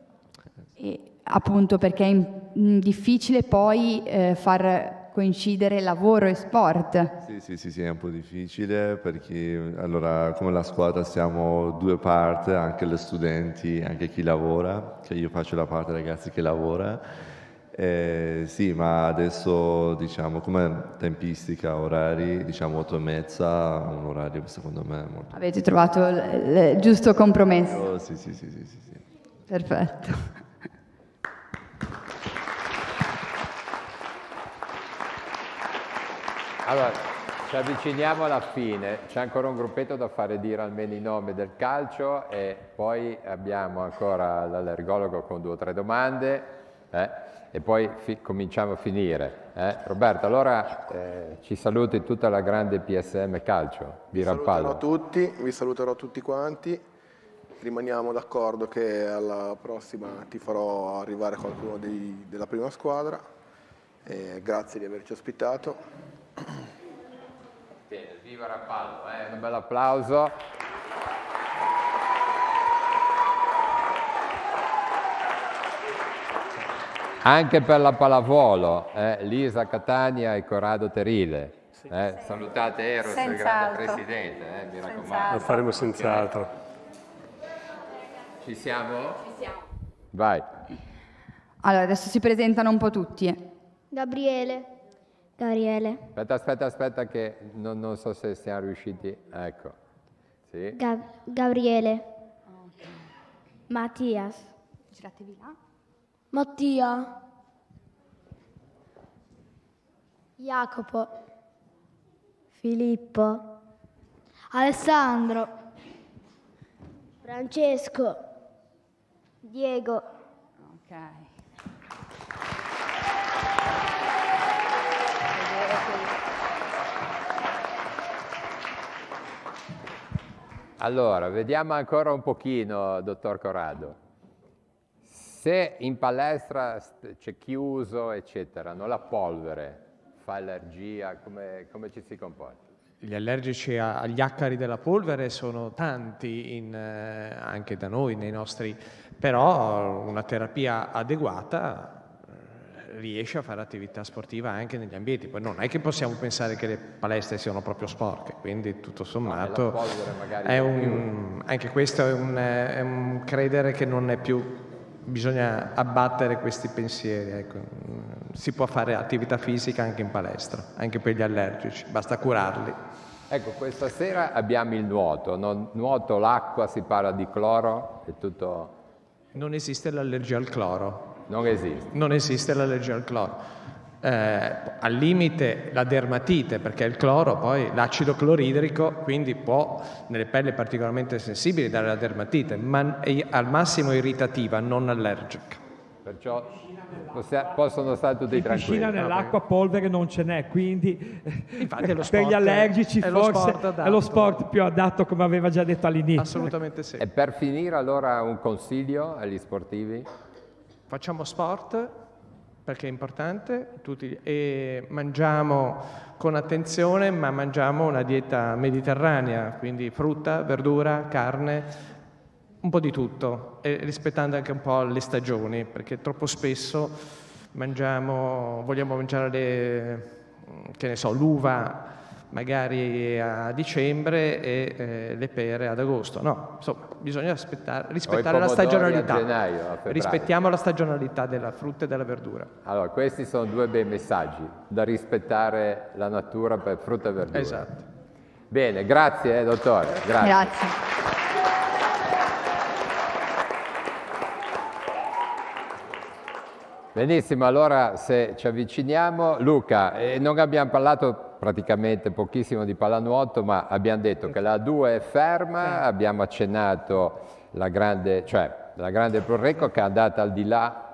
Speaker 2: E, appunto perché è in, in difficile poi eh, far coincidere lavoro e sport.
Speaker 9: Sì, sì, sì, sì, è un po' difficile perché allora come la squadra siamo due parti, anche gli studenti, anche chi lavora, che io faccio la parte dei ragazzi che lavora. Eh, sì, ma adesso diciamo come tempistica, orari, diciamo otto e mezza, un orario secondo me molto...
Speaker 2: Avete trovato il, il giusto compromesso?
Speaker 9: Oh, sì, sì, sì, sì, sì, sì.
Speaker 2: Perfetto.
Speaker 1: Allora, ci avviciniamo alla fine, c'è ancora un gruppetto da fare dire almeno i nomi del calcio e poi abbiamo ancora l'allergologo con due o tre domande eh, e poi fi- cominciamo a finire. Eh. Roberto, allora eh, ci saluti tutta la grande P S M Calcio di Rapallo.
Speaker 12: Vi saluterò tutti, vi saluterò tutti quanti, rimaniamo d'accordo che alla prossima ti farò arrivare qualcuno dei, della prima squadra, e grazie di averci ospitato.
Speaker 1: Bene, viva Rapallo, eh? Un bel applauso. Anche per la pallavolo, eh? Lisa Catania e Corrado Terile. Eh? Salutate Eros, il grande presidente, eh? Mi raccomando.
Speaker 5: Lo faremo senz'altro.
Speaker 1: Ci siamo?
Speaker 2: Ci siamo.
Speaker 1: Vai.
Speaker 2: Allora, adesso si presentano un po' tutti.
Speaker 18: Gabriele. Gabriele.
Speaker 1: Aspetta, aspetta, aspetta che non, non so se siamo riusciti. Ecco. Sì.
Speaker 18: Ga- Gabriele. Mattias.
Speaker 2: Giratevi là.
Speaker 22: Mattia.
Speaker 18: Jacopo. Filippo.
Speaker 22: Alessandro.
Speaker 18: Francesco. Diego.
Speaker 2: Ok.
Speaker 1: Allora, vediamo ancora un pochino, dottor Corrado. Se in palestra c'è chiuso, eccetera, non la polvere, fa allergia, come, come ci si comporta?
Speaker 13: gli allergici agli acari della polvere sono tanti in, eh, anche da noi, nei nostri, però una terapia adeguata riesce a fare attività sportiva anche negli ambienti. Poi non è che possiamo pensare che le palestre siano proprio sporche, quindi tutto sommato
Speaker 1: no, magari
Speaker 13: è un, anche questo è un, è un credere che non è più, bisogna abbattere questi pensieri, ecco. Si può fare attività fisica anche in palestra, anche per gli allergici, basta curarli.
Speaker 1: Ecco, questa sera abbiamo il nuoto, no? Nuoto, l'acqua, si parla di cloro, è tutto...
Speaker 13: Non esiste l'allergia al cloro.
Speaker 1: Non esiste.
Speaker 13: Non esiste l'allergia al cloro. Eh, al limite la dermatite, perché il cloro poi, l'acido cloridrico, quindi può, nelle pelli particolarmente sensibili, dare la dermatite, ma è al massimo irritativa, non allergica.
Speaker 1: Perciò possono stare tutti
Speaker 15: in
Speaker 1: tranquilli.
Speaker 15: Piscina nell'acqua polvere non ce n'è, quindi
Speaker 13: Infatti è lo
Speaker 15: per
Speaker 13: sport,
Speaker 15: gli allergici
Speaker 13: è lo
Speaker 15: forse
Speaker 13: sport adatto.
Speaker 15: è lo sport più adatto, come aveva già detto all'inizio.
Speaker 13: Assolutamente sì.
Speaker 1: E per finire allora un consiglio agli sportivi?
Speaker 13: Facciamo sport perché è importante, tutti, e mangiamo con attenzione, ma mangiamo una dieta mediterranea, quindi frutta, verdura, carne, un po' di tutto, e rispettando anche un po' le stagioni, perché troppo spesso mangiamo, vogliamo mangiare le, che ne so, l'uva magari a dicembre e eh, le pere ad agosto. No, insomma, bisogna aspettare, rispettare la stagionalità.
Speaker 1: A gennaio, a febbraio.
Speaker 13: Rispettiamo la stagionalità della frutta e della verdura.
Speaker 1: Allora, questi sono due bei messaggi da rispettare la natura per frutta e verdura.
Speaker 13: Esatto.
Speaker 1: Bene, grazie eh, dottore. Grazie.
Speaker 2: Grazie.
Speaker 1: Benissimo, allora se ci avviciniamo, Luca, eh, non abbiamo parlato praticamente pochissimo di pallanuoto, ma abbiamo detto che la due è ferma, abbiamo accennato la grande, cioè la grande Pro Recco che è andata al di là.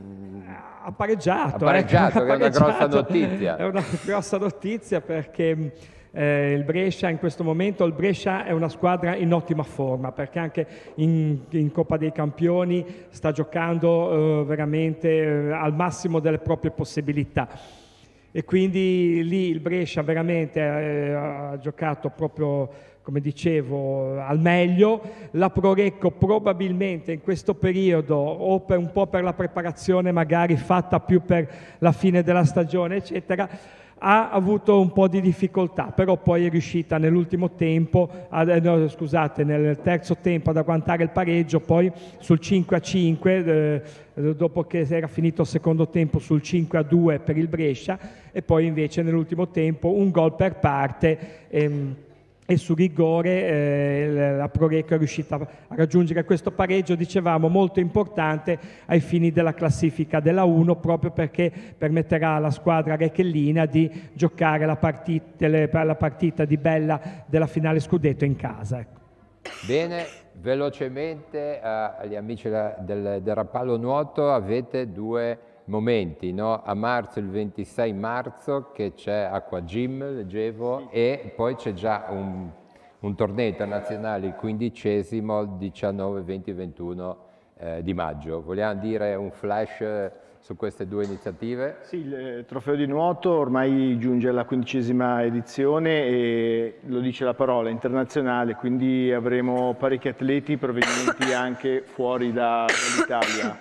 Speaker 15: Ha pareggiato,
Speaker 1: ha pareggiato,
Speaker 15: ecco,
Speaker 1: che è una grossa
Speaker 15: pareggiato.
Speaker 1: notizia.
Speaker 15: È una grossa notizia perché eh, il Brescia in questo momento, il Brescia è una squadra in ottima forma, perché anche in, in Coppa dei Campioni sta giocando eh, veramente eh, al massimo delle proprie possibilità. E quindi lì il Brescia veramente eh, ha giocato proprio, come dicevo, al meglio. La Pro Recco probabilmente in questo periodo, o per un po' per la preparazione magari fatta più per la fine della stagione, eccetera, ha avuto un po' di difficoltà, però poi è riuscita nell'ultimo tempo, ad, no, scusate, nel terzo tempo ad agguantare il pareggio, poi sul cinque a cinque, eh, dopo che era finito il secondo tempo sul cinque a due per il Brescia, e poi invece nell'ultimo tempo un gol per parte. Ehm, e su rigore eh, la Pro Recco è riuscita a raggiungere questo pareggio, dicevamo molto importante ai fini della classifica della uno, proprio perché permetterà alla squadra rechellina di giocare la partita, la partita di Bella della finale scudetto in casa. Ecco.
Speaker 1: Bene, velocemente eh, agli amici del, del, del Rapallo Nuoto avete due momenti, no? A marzo, il ventisei marzo, che c'è Acqua Gym, leggevo, e poi c'è già un, un torneo internazionale, il quindicesimo, diciannove, venti e ventuno eh, di maggio. Vogliamo dire un flash eh, su queste due iniziative?
Speaker 7: Sì, il trofeo di nuoto ormai giunge alla quindicesima edizione e lo dice la parola, internazionale, quindi avremo parecchi atleti provenienti anche fuori da, dall'Italia.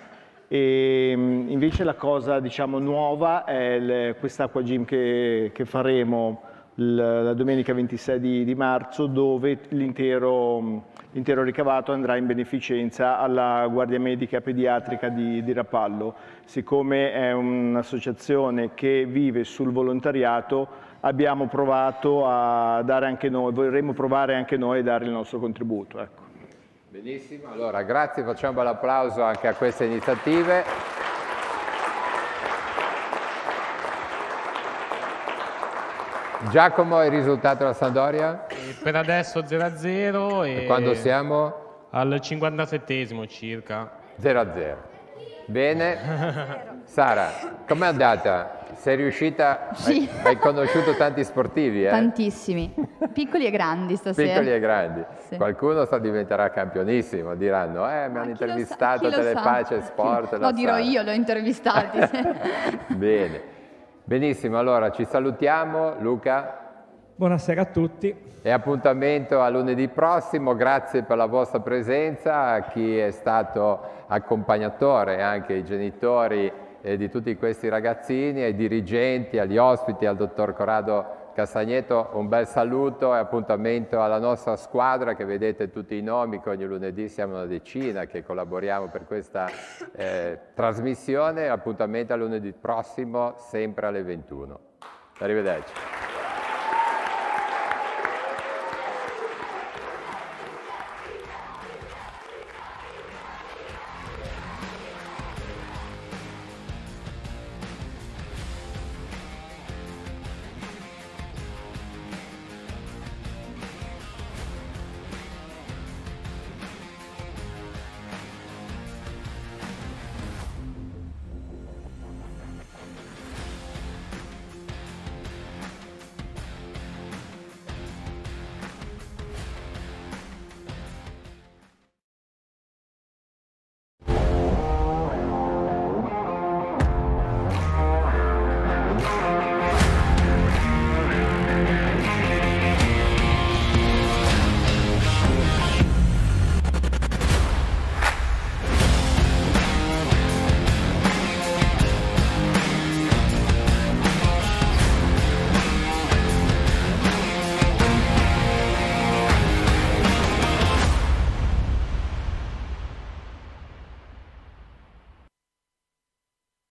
Speaker 7: E invece la cosa, diciamo, nuova è quest'Acqua Gym che, che faremo la domenica ventisei di, di marzo, dove l'intero ricavato andrà in beneficenza alla Guardia Medica Pediatrica di, di Rapallo. Siccome è un'associazione che vive sul volontariato, abbiamo provato a dare anche noi, vorremmo provare anche noi a dare il nostro contributo. Ecco.
Speaker 1: Benissimo, allora grazie, facciamo un bel applauso anche a queste iniziative. Giacomo, il risultato della Sampdoria?
Speaker 3: E per adesso zero a zero. E,
Speaker 1: e quando siamo?
Speaker 3: Al cinquantasettesimo circa.
Speaker 1: zero a zero. Bene. Sara, com'è andata? Sei riuscita?
Speaker 2: Sì.
Speaker 1: Hai, hai conosciuto tanti sportivi, eh?
Speaker 2: Tantissimi, piccoli e grandi stasera.
Speaker 1: Piccoli e grandi.
Speaker 2: Sì.
Speaker 1: Qualcuno sta diventerà campionissimo, diranno, eh, mi hanno intervistato Telepace Sport.
Speaker 2: Lo dirò io, l'ho intervistati.
Speaker 1: Bene. Benissimo, allora ci salutiamo. Luca?
Speaker 15: Buonasera a tutti.
Speaker 1: E appuntamento a lunedì prossimo, grazie per la vostra presenza, a chi è stato accompagnatore, anche ai genitori eh, di tutti questi ragazzini, ai dirigenti, agli ospiti, al dottor Corrado Castagneto, un bel saluto e appuntamento alla nostra squadra che vedete tutti i nomi, che ogni lunedì siamo una decina che collaboriamo per questa eh, trasmissione. Appuntamento a lunedì prossimo, sempre alle ventuno. Arrivederci.